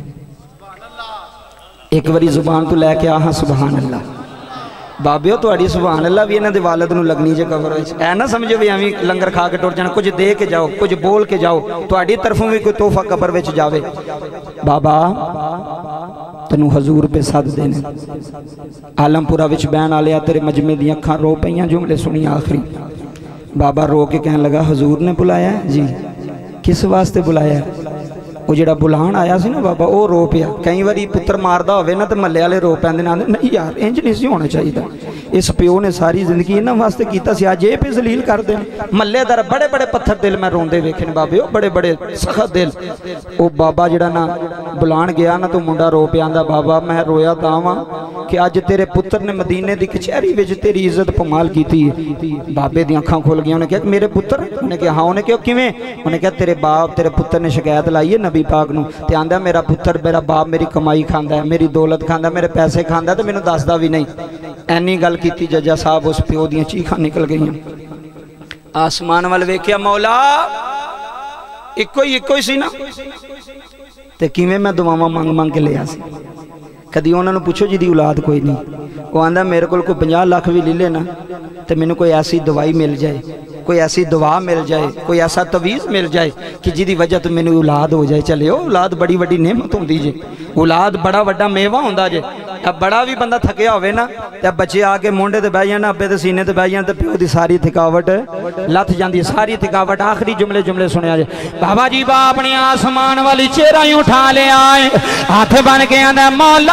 एक बारी जुबान तो लैके आ हाँ सुबहान अल्लाह। बाबे तुहाड़ी सुबहान अल्लाह भी इन्हां दे वालिद नूं लगनी जे कबर विच। ऐ ना समझो भी एवें लंगर खा के टुर जाना, कुछ दे के जाओ, कुछ बोल के जाओ, तुहाड़ी तरफों भी कोई तोहफा कबर विच जावे। बाबा तेनों हजूर पे सद देने। आलमपुरा विच बहन आलिया तेरे मजमे दी अखां रो पईयां, जुमले सुनी आखिरी। बाबा रो के कहने लगा हजूर ने बुलाया जी? किस वास्ते बुलाया? वो जिहड़ा बुलाण आया सी ना बाबा, वो रो पिया। कई बारी पुत्र मारदा होवे ना तो महल्ले वाले रो पैंदे ने, नहीं यार इंज नहीं सी होना चाहिए। इस प्यो ने सारी जिंदगी इन्हां वास्ते कीता सी, अज ये पे जलील कर देन। महल्लेदार बड़े बड़े पत्थर दिल मैं रोंदे वेखे ने बाबे, बड़े बड़े सख्त दिल। वो बाबा जिहड़ा ना बुलाण गया ना तो मुंडा रो पिया, आंदा बाबा मैं रोया तां वां कि अज तेरे पुत्र ने मदीने की कचहरी विच तेरी इज्जत पमाल की। बाबे दी अखां खुल गई। उन्हें कहा मेरे पुत्र? उन्हें कहा हाँ। उन्हें कहा किवें? उन्हें कहा तेरे बाप तेरे पुत्र ने शिकायत लाई है नबी पाक नूं, ते आंदा मेरा पुत्र मेरा बाप मेरी कमाई खांदा है, मेरी दौलत खांदा, मेरे पैसे खांदा, तो मैनूं दसदा भी नहीं। ऐनी गल कीती जजा साहब, उस प्यो दियां चीखां निकल गईयां। आसमान वाल वेख्या, मौला इक्को ही इक्को ही सी ना, ते किवें मैं दुआवां मंग मंग के लिया सी। कदी उन्होंने पूछो जिहदी औलाद कोई नहीं, वो आंदा मेरे को कोई पचास लाख भी ले लेना तो मैनू कोई ऐसी दवाई मिल जाए, कोई ऐसी दुआ मिल जाए, कोई ऐसा तवीज़ मिल जाए कि जिहदी वजह तो मैनू औलाद हो जाए। चले औलाद बड़ी वड्डी नेमत होंदी जे, औलाद बड़ा वड्डा मेवा होंदा जे। अब बड़ा भी बंदा थकिया होवे ना तो बच्चे आके मोंडे ते बह जाण, अब्बे दे सीने ते बह जाण, तो प्यो दी सारी थकावट लथ जांदी, सारी थकावट। आखिरी जुमले जुमले सुनिया जे, बाबा जी बा अपने आसमान वाली चेहरा ही उठा लिया, हाथ बन के आंदा मौला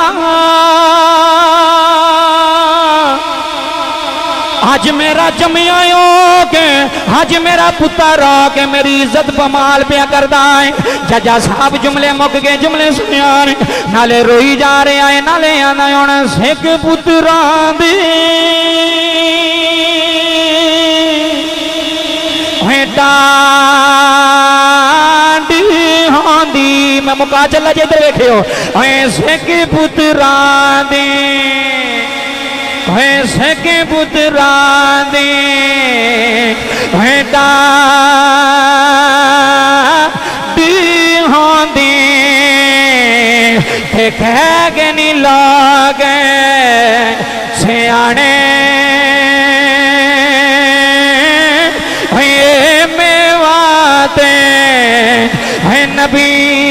आज मेरा जमिया हो के, आज मेरा पुत्र हो के मेरी इज्जत पमाल पिया करदा है। जजा साहब जुमले मुक गए, जुमले सुनिया नाले रोई जा रहे आए, नाले आंदा हुण सिख पुत्रां दी डांडी होंदी। मैं मुका चला जे इधर वेखियो, सिख पुत्रां दी सके पुत्रा दे बेटा दी होंदी ते कह के नहीं लागे सियाने मेवाते है नबी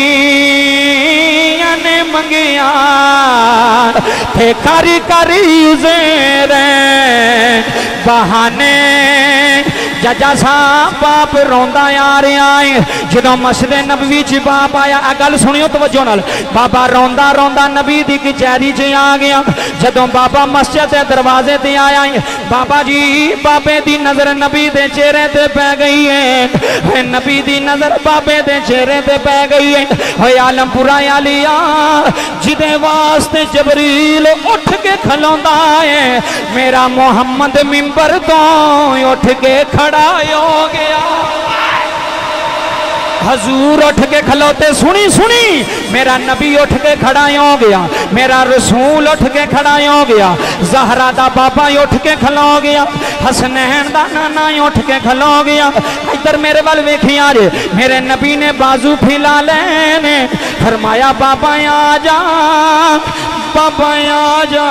ने मंगिया थे करी करी उजेरे बहाने। जजा साहब बाप रोंदा आ रहा है, जो मस्जिद नबवी च बाप आया। आ गल सुनियो तवज्जो नाल, बाबा रोंदा रोंदा नबी दी कचहरी च आ गया। जदों बाबा मस्जिद के दरवाजे ते आया है, बाबा जी बाबे दी नजर नबी दे चेहरे ते पै गई है, नबी दी नजर बाबे दे चेहरे ते पै गई है। होए आलमपुरा आलिया जिदे वास्ते जबरील उठ के खलोंदा है, मेरा मोहम्मद मिंबर तो उठ के खड़ा हो गया। हजूर उठ के खलोते, सुनी सुनी मेरा नबी उठ के खड़ा हो गया, मेरा रसूल उठ के खड़ा हो गया, जहरा दा बाबा उठ के खलो गया, हसनैन दा नाना उठ के खलो गया। इधर मेरे वाल वेखिया जे, मेरे नबी ने बाजू फैला लेने, फरमाया बाबा आ जा। बाबा आ जा।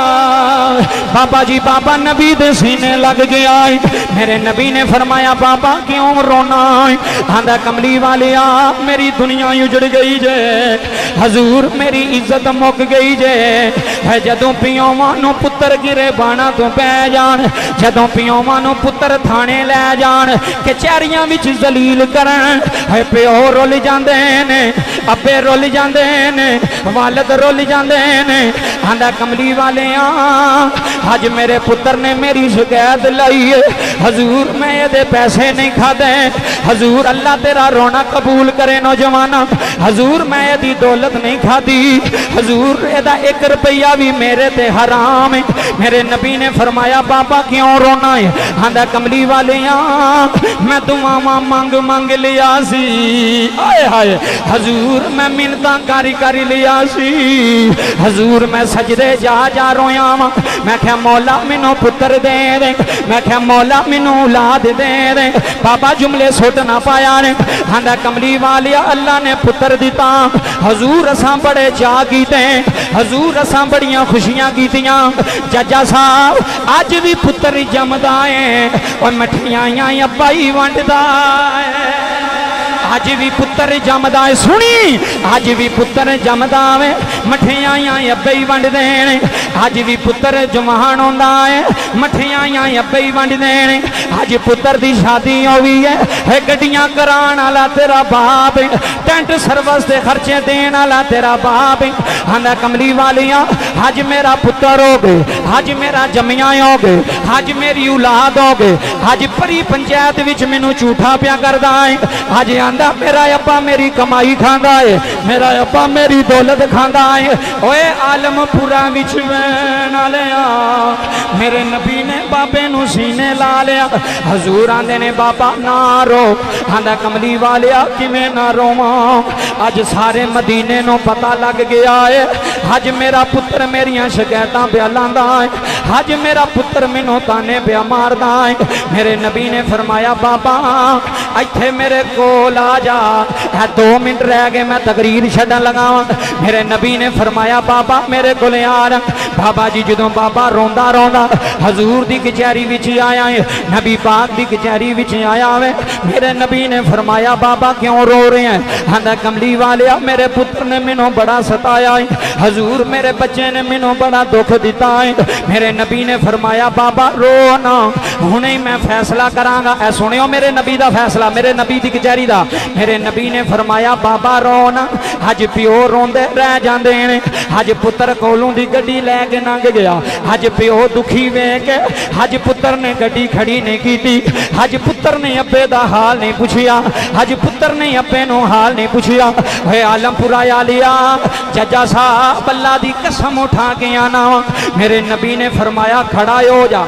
बाबा जी बाबा नबी दे सीने लग गया है। मेरे नबी ने फरमाया बाबा क्यों रोना है? आंदा कमली वालिया मेरी दुनिया उजड़ गई जे, हजूर मेरी इज्जत मुक गई जे। है जदों पियोवां नूं पुत्तर गिरे बाणा तो पै जान, जदों पियोवां नूं पुत्तर थाने लै जान, कचहरियां विच जलील करन, है प्यो रुल जांदे ने, अब्बे रुल जांदे ने, वालद रुल जांदे ने। आंदा कमली वालिया अज मेरे पुत्र ने मेरी शिकायत लाई है, हजूर मैं ये पैसे नहीं खादे, हजूर अल्लाह तेरा रोना कबूल करे नौजवाना, हजूर मैं ये दौलत नहीं खादी, हजूर एदा एक रुपया भी मेरे ते हराम है। मेरे नबी ने फरमाया बाबा क्यों रोना है? आंदा कमली वालिया मैं दुआवां मंग मंग लिया सी, आए हाय हजूर मैं मिन्नतां कारी कारी लिया सी, हजूर मैं सजदे जा जा रोया वा। मैं क्या मौला मैनू पुत्र दे दे, मैं क्या मौला मैनू औलाद दे दे। बाबा जुमले सुट ना पाया ने। आंदा कमली वालिया अल्लाह ने पुत्र दिता, हजूर असां बड़े चाह कीते, हजूर असां बड़ियां खुशियां कीतियां। जज्जा साहब अज भी पुत्र जमदा है और मठियां अब्बा ही वंडदा है, अज भी पुत्र जमदा है। सुनी अज भी पुत्र जमदा है, मठियां अब्बे ही वंडदे ने। अज भी पुत्र जवान होंदा है, मठियां अब्बे ही वंडदे ने। अज पुत्र दी शादी होई है, गड्डियां कराण वाला तेरा बाप है, टेंट सर्विस दे खर्चे देण वाला तेरा बाप है। आंदा कमली वालिया अज मेरा पुत्र हो गए, अज मेरा जमिया हो गए, अज मेरी औलाद हो गए, अज परी पंचायत विच मैनू झूठा पिया करदा है। अज आंदा मेरा अब्बा मेरी कमाई खांदा है, मेरा अब्बा मेरी दौलत खांदा है। ओए आलमपुरा विच वैन वालिया मेरे नबी ने बाबे नू सीने ला लिया। हजूर आंदे ने बाबा ना रो। आंदा कमली वालिया किवें ना रोवां? अज सारे मदीने नू पता लग गया है, अज मेरा पुत्र मेरियां शिकायतां पिया लांदा है, अज मेरा पुत्र मैनू ताने पिया मारदा है। मेरे नबी ने फरमाया बाबा इत्थे मेरे कोल आ जा, है दो मिनट रह गए मैं तकरीर छड्डन लगा। मेरे नबी ने फरमाया बाबा मेरे कोल यार। बाबा जी जदों बाबा रोंदा रोंदा हजूर दी कचहरी विच आया है, नबी पाक दी कचहरी विच आया है। मेरे नबी ने फरमाया बाबा क्यों रो रहे हैं? आंदा कमली वालिया मेरे पुत्र ने मैनू बड़ा सताया है, हजूर मेरे बच्चे ने मैनू बड़ा दुख दिता है। मेरे नबी ने फरमाया बाबा रो ना, हुणे ही मैं फैसला करांगा। ऐ सुनियो मेरे नबी दा फैसला, मेरे नबी दी कचहरी दा। मेरे नबी ने फरमाया बाबा रो ना, अज प्यो रोंदे रह जांदे ने, अज पुत्र कोलों दी गड्डी लैके लंघ गया, अज प्यो दुखी वेख, अज पुत्र ने गड्डी खड़ी नहीं की, अज पुत्र ने अब्बे दा हाल नहीं पुछिया, अज पुत्र ने अब्बे नो हाल नहीं पुछिया। हे आलमपुरा आलिया जज्जा साहब अल्लाह दी कसम उठा के आना, मेरे नबी ने फरमाया खड़ा हो जा।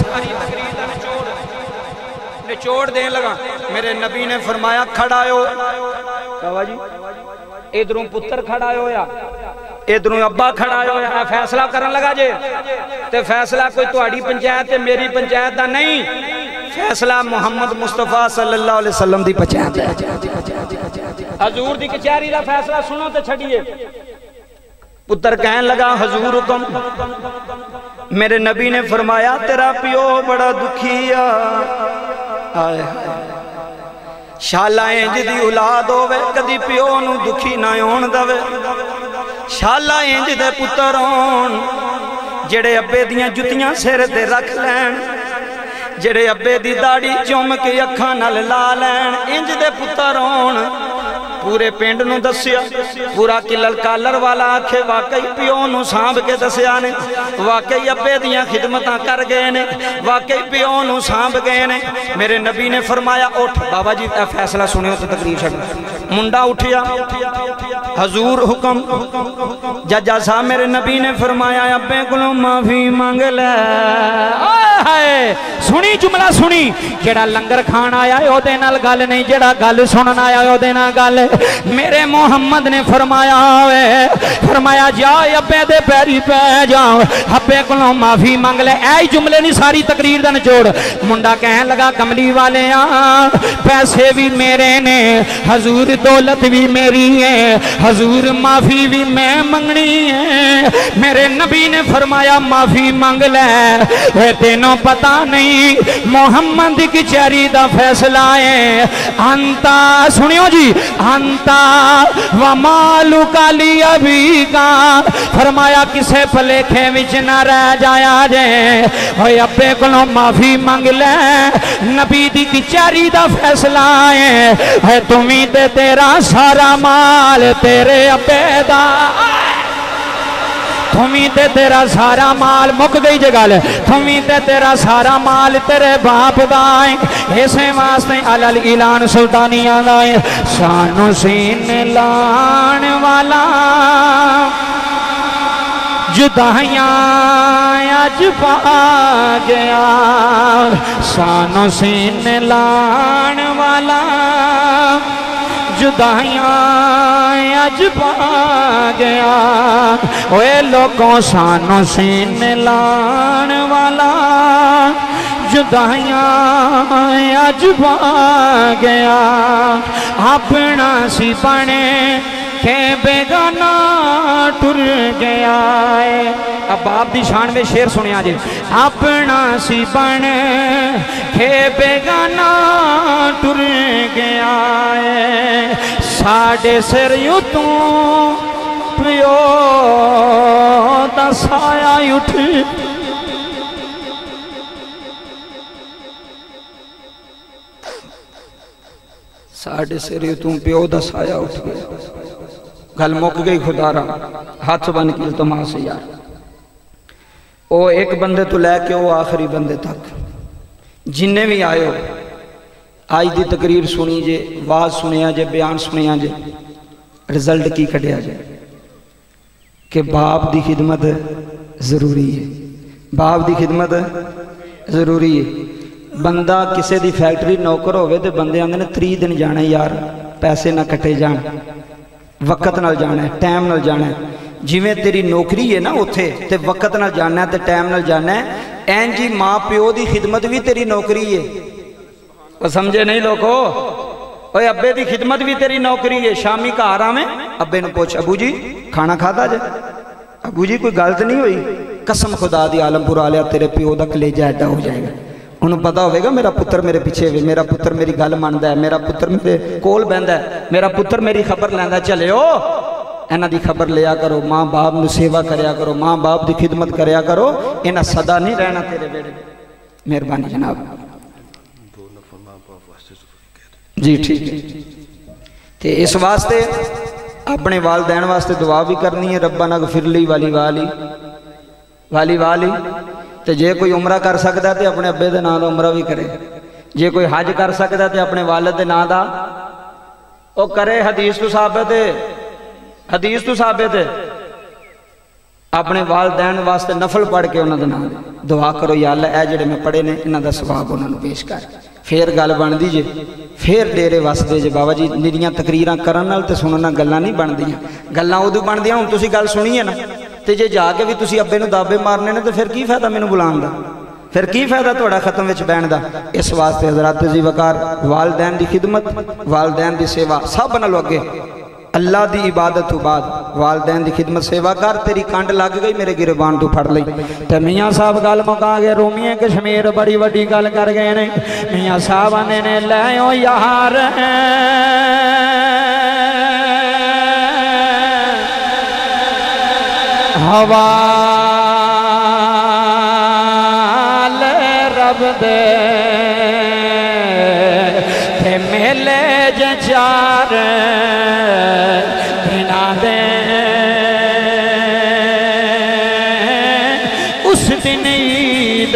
निचोड़ देने लगा, मेरे नबी ने फरमाया खड़ा हो। बाबा जी इधरों पुत्र खड़ा होया, इधरों अब्बा खड़ा होया, फैसला करन लगा जे। ते फैसला कोई तुहाडी पंचायत ते मेरी पंचायत दा नहीं, फैसला मुहम्मद मुस्तफा सल्लल्लाहु अलैहि वसल्लम दी पंचायत है। हजूर दी कचहरी दा फैसला सुनो ते छड़िए। पुत्र कहन लगा हजूर हुक्म। मेरे नबी ने फरमाया तेरा प्यो बड़ा दुखी आ, आए शाला इंज दी औलाद होवे कदी प्यो नू दुखी ना होण दवे। शाला इंज दे पुत्र होण जेड़े अब्बे दियां जुतियां सिर ते रख लैन, जेड़े अब्बे दी दाढ़ी चुम के अखां नाल ला लैन, इंज दे पुत्र होण। पूरे पिंड नू दस्या, पूरा किलल कालर वाला आखे वाकई प्यो नू सांभ के दस्या ने, वाकई अब्बे दियां खिदमतां कर गए ने, वाकई प्यो नू सांभ गए ने। मेरे नबी ने फरमाया उठ। बाबा जी फैसला सुनियो तो तकरीर छड्ड। मुंडा उठिया, हजूर हुक्म। जज्जा साहब मेरे नबी ने फरमाया अब्बे कोलों माफी मंग ले। सुनी जुमला सुनी, जेड़ा लंगर खान आया ओदे नाल गल नहीं, जेड़ा गल सुनन आया ओदे नाल गल। मेरे मोहम्मद ने फरमाया वे, फरमाया जा अब्बे दे पैरी पै जा, अब्बे कोलों माफी मंग ले। ऐ जुमले नहीं सारी तकरीर दा निचोड़। मुंडा कहन लगा कमली वाले पैसे भी मेरे ने, हजूर دولت بھی میری ہے، حضور معافی بھی میں منگنی ہے۔ میرے نبی نے فرمایا معافی منگ لے، اے تینوں پتہ نہیں محمد کی چہری دا فیصلہ ہے، انتا سنیو جی، انتا ومالو کالی ابھی کا، فرمایا کسے پلیکھے وچ نہ رہ جایا جائے، اوے ابے کلوں معافی منگ لے، نبی دی کی چہری دا فیصلہ ہے، اے تمہیں تے تیرا سارا مال تیرے ابے دا، تمہیں تے تیرا سارا مال مک گئی جگہ لے، تمہیں تے تیرا سارا مال تیرے باپ دائیں، ایسے واسطے علال اعلان سلطانیاں دائیں، سانو سین لان والا جدائیاں اج پا گیا، سانو سین لان والا جدائیاں اج پا گیا، اوے لوگوں سانو سین لان والا جدائیاں اج پا گیا، اپنا سی بنے کہ بیگانہ ٹر گیا ہے۔ اب باپ دی شان میں شعر سنیا جی، اپنا سی بن کہ بیگانہ ٹر گیا ہے، ساڑھے سر یوں تو پیو دا سایہ اٹھ، ساڑھے سر یوں تو پیو دا سایہ اٹھ گیا، گل مک گئی خدا را، ہاتھ بن کے التماس یار، او ایک بندے تو لے کے وہ آخری بندے تک جننے بھی آئے ہو، آج دی تقریر سنی جے، واز سنیا جے، بیان سنیا جے، رزلٹ کی کٹیا جے کہ باپ دی خدمت ضروری ہے، باپ دی خدمت ضروری ہے۔ بندہ کسے دی فیکٹری نوکر ہوئے تے بندے آندے نے تری دن جانا یار، پیسے نہ کٹے جان، وقت نال جانا ہے، ٹائم نال جانا ہے، جویں تیری نوکری ہے نا اتھے تے وقت نال جانا ہے تے ٹائم نال جانا ہے، این جی ماں پیو دی خدمت بھی تیری نوکری ہے، وہ سمجھے نہیں لوگو، اوے ابے دی خدمت بھی تیری نوکری ہے، شامی کا آرام ہے، ابے نے پوچھ ابو جی کھانا کھاتا جائے، ابو جی کوئی غلط نہیں ہوئی، قسم خدا دی عالم پورا لیا تیرے پیو دا کلیجہ ایڈا ہو جائے گا، انہوں پتا ہوئے گا میرا پتر میرے پیچھے ہوئے، میرا پتر میری گل ماندا ہے، میرا پتر میرے کول بیندا ہے، میرا پتر میری خبر لیندا ہے، چلے ہو اینا دی خبر لیا کرو، ماں باپ نو سیوا کریا کرو، ماں باپ دی خدمت کریا کرو، اینا صدا نہیں رہنا تیرے بیڑے، مہربانی جناب جی ٹھیک ہے۔ تے اس واسطے اپنے والدین واسطے دعا بھی کرنی ہے، ربنا اغفر لی والی والی والی والی، تے جے کوئی عمرہ کر سکتا ہے تے اپنے ابے دے نام دا عمرہ بھی کرے، جے کوئی حج کر سکتا ہے تے اپنے والد دے نام دا او کرے، حدیث تو ثابت ہے، حدیث تو ثابت ہے، اپنے والدین واسطے نفل پڑھ کے انہاں دے نام دعا کرو، یا اللہ اے جڑے میں پڑھے نے انہاں دا ثواب انہاں نو پیش کر، پھر گل بن دی جے، پھر ڈیرے واسطے جے بابا جی نریاں تقریراں کرن نال تے سننا گلاں نہیں بن دیاں، گلاں ادو بن دیاں ہن تسی گل سنی ہے نا، تے جے جا کے بھی تسی ابے نو دابے مارنے نے تے پھر کی فائدہ مینوں بلان دا، پھر کی فائدہ تہاڈا ختم وچ بہن دا۔ اس واسطے حضرات عزیز وقار والدین دی خدمت، والدین دی سیوا سب نالوں اگے، اللہ دی عبادت تو بعد والدین دی خدمت سیوا کر، تیری کانڈ لگ گئی میرے گربان تو پھڑ لئی۔ تے میاں صاحب گل مکا گئے، رومیے کشمیر بڑی وڈی گل کر گئے نے، میاں صاحب آنے نے لے او یار حوالے رب دے تے میلے جے چار بنا دے، اس دن عید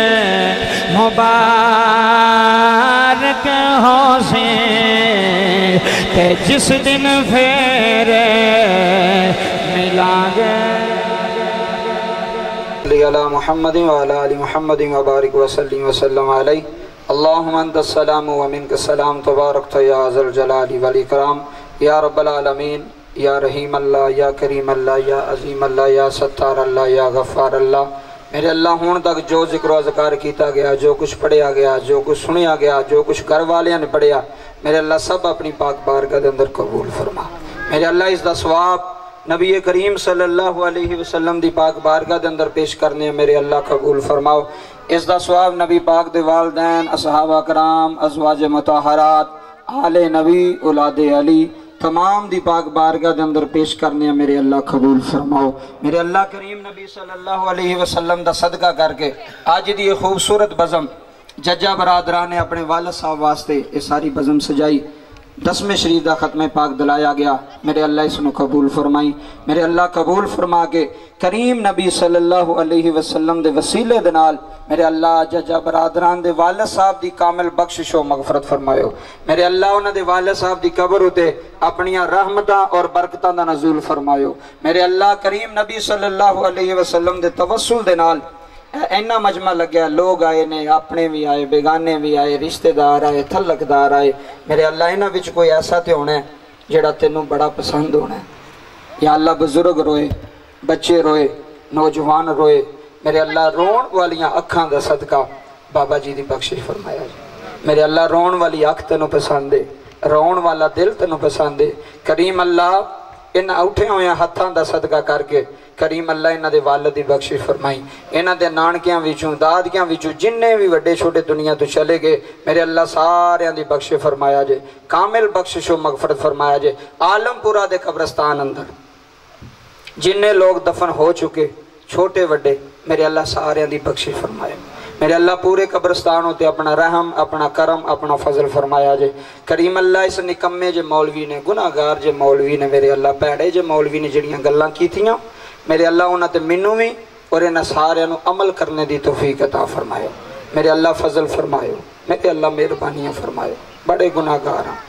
مبارک ہو سے تے جس دن پھر ملا گے علی محمد وعلی آل محمد وبارک وسلم وسلم علیہ۔ اللہم انت السلام ومنک السلام تبارکت یا ذا الجلال والاکرام، یا رب العالمین، یا رحیم اللہ، یا کریم اللہ، یا عظیم اللہ، یا ستار اللہ، یا غفار اللہ، میرے اللہ ہون تک جو ذکر و اذکار کیتا گیا، جو کچھ پڑھیا گیا، جو کچھ سنیا گیا، جو کچھ گھر والے نے پڑھیا، میرے اللہ سب اپنی پاک بارگاہ دے اندر قبول فرما۔ میرے اللہ اس دا ثواب نبی کریم صلی اللہ علیہ وسلم دی پاک بارگاہ دے اندر پیش کرنے میرے اللہ قبول فرماؤ۔ اس دا ثواب نبی پاک دے والدین، اصحابہ کرام، ازواج مطہرات، آل نبی، اولاد علی، تمام دی پاک بارگاہ دے اندر پیش کرنے میرے اللہ قبول فرماؤ۔ میرے اللہ کریم نبی صلی اللہ علیہ وسلم دا صدقہ کر کے آج دی یہ خوبصورت بزم ججہ برادران نے اپنے والد صاحب واسطے یہ ساری بزم سجائی، دسویں شریف دا ختم پاک دلایا گیا، میرے اللہ اس نے قبول فرمائی۔ میرے اللہ قبول فرما کے کریم نبی صلی اللہ علیہ وسلم دے وسیلے دے نال میرے اللہ ججہ برادران دے والد صاحب دی کامل بخشش و مغفرت فرمائیو۔ میرے اللہ انہاں دے والد صاحب دی قبر اتے اپنی رحمتاں اور برکتاں دا نزول فرمائیو۔ میرے اللہ کریم نبی صلی اللہ علیہ وسلم دے توسل دے نال اینا مجمع لگیا، لوگ آئے نے، اپنے بھی آئے، بیگانے بھی آئے، رشتہ دار آئے، تھلک دار آئے۔ میرے اللہ انہاں وچ کوئی ایسا تے ہونا ہے جڑا تینوں بڑا پسند ہونا ہے۔ یا اللہ بزرگ روئے، بچے روئے، نوجوان روئے، میرے اللہ رون والیاں اکھاں دا صدقہ بابا جی دی بخشش فرمایا جی۔ میرے اللہ رون والی اکھ تینوں پسند ہے، رون والا دل تینوں پسند ہے۔ کریم اللہ ان اٹھے ہوئے ہتھاں دا صدقہ کر کے کریم اللہ انہاں دے والد دی بخشش فرمائی، انہاں دے نانکیاں وچوں دادکیاں وچوں جننے بھی وڈے چھوٹے دنیا تو چلے گئے میرے اللہ سارے دی بخشش فرمایا جے، کامل بخشش و مغفرت فرمایا جے۔ عالم پورا دے قبرستان اندر جننے لوگ دفن ہو چکے چھوٹے وڈے میرے اللہ سارے دی بخشش فرمایا۔ میرے اللہ پورے قبرستان ہوتے اپنا رحم، اپنا کرم، اپنا فضل فرمایا جے۔ کریم اللہ اس نکمے جے مولوی نے، گناہگار جے مولوی نے، میرے اللہ پیڑے جے مولوی نے جڑیاں گلاں کیتیاں میرے اللہ انہاں تے مینوں بھی اور انہاں سارے نو عمل کرنے دی توفیق عطا فرمائے۔ میرے اللہ فضل فرمائے، میرے اللہ مہربانیاں فرمائے، بڑے گناہگار ہیں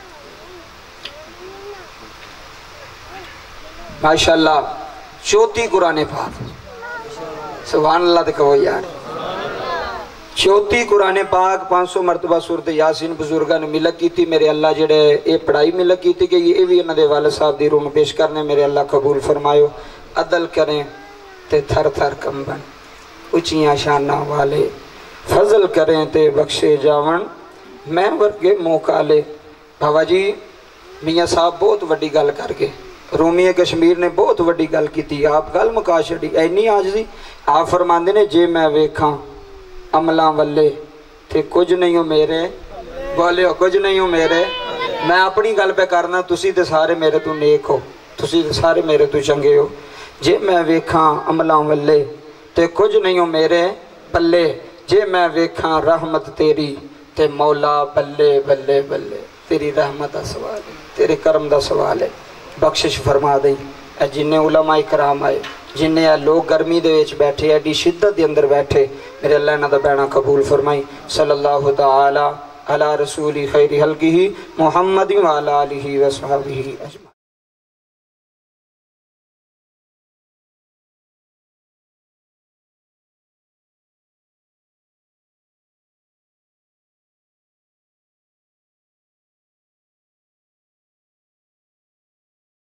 ماشاءاللہ۔ چوتھی قرآن پاک، سبحان اللہ دے کہو یار، چوتھی قرآن پاک پانچ سو مرتبہ سورت یاسین بزرگاں نے ملک کی تھی میرے اللہ جڑے اے پڑھائی ملک کی تھی کہ یہ بھی انہاں دے والد صاحب دی روح میں پیش کرنے میرے اللہ قبول فرمائیو۔ عدل کریں تے تھر تھر کمبن، اچیاں شانہ والے فضل کریں تے بخشے جاون، میں ورگے موقع لے۔ بھاوا جی میاں صاحب بہت وڈی گل کر کے، رومی کشمیر نے بہت وڈی گل کی تھی، آپ گل مکا چھڑی اینی عاجزی۔ آپ فرماندے نے جے میں ویکھاں عملاں والے تے کچھ نہیں ہو میرے، بولے ہو کچھ نہیں ہو میرے، میں اپنی گل پہ کرنا، تسی تے سارے میرے تو نیک ہو، تسی تے سارے میرے تو چنگے ہو۔ جے میں ویکھاں عملاں والے تے کچھ نہیں ہو میرے پلے، جے میں ویکھاں رحمت تیری تے مولا بلے بلے بلے، تیری رحمت دا سوال ہے، تیرے کرم دا سوال ہے، بخشش فرما دیں۔ اے جنہیں علماء کرام آئے، جنہیں اے لوگ گرمی دے وچ بیٹھے، ایڈی شدت دے اندر بیٹھے، میرے اللہ انہاں دا بینا قبول فرمائی۔ صلی اللہ تعالی علی رسول خیر خلقہ محمد وعلی آلہ وصحبہ اجمعین۔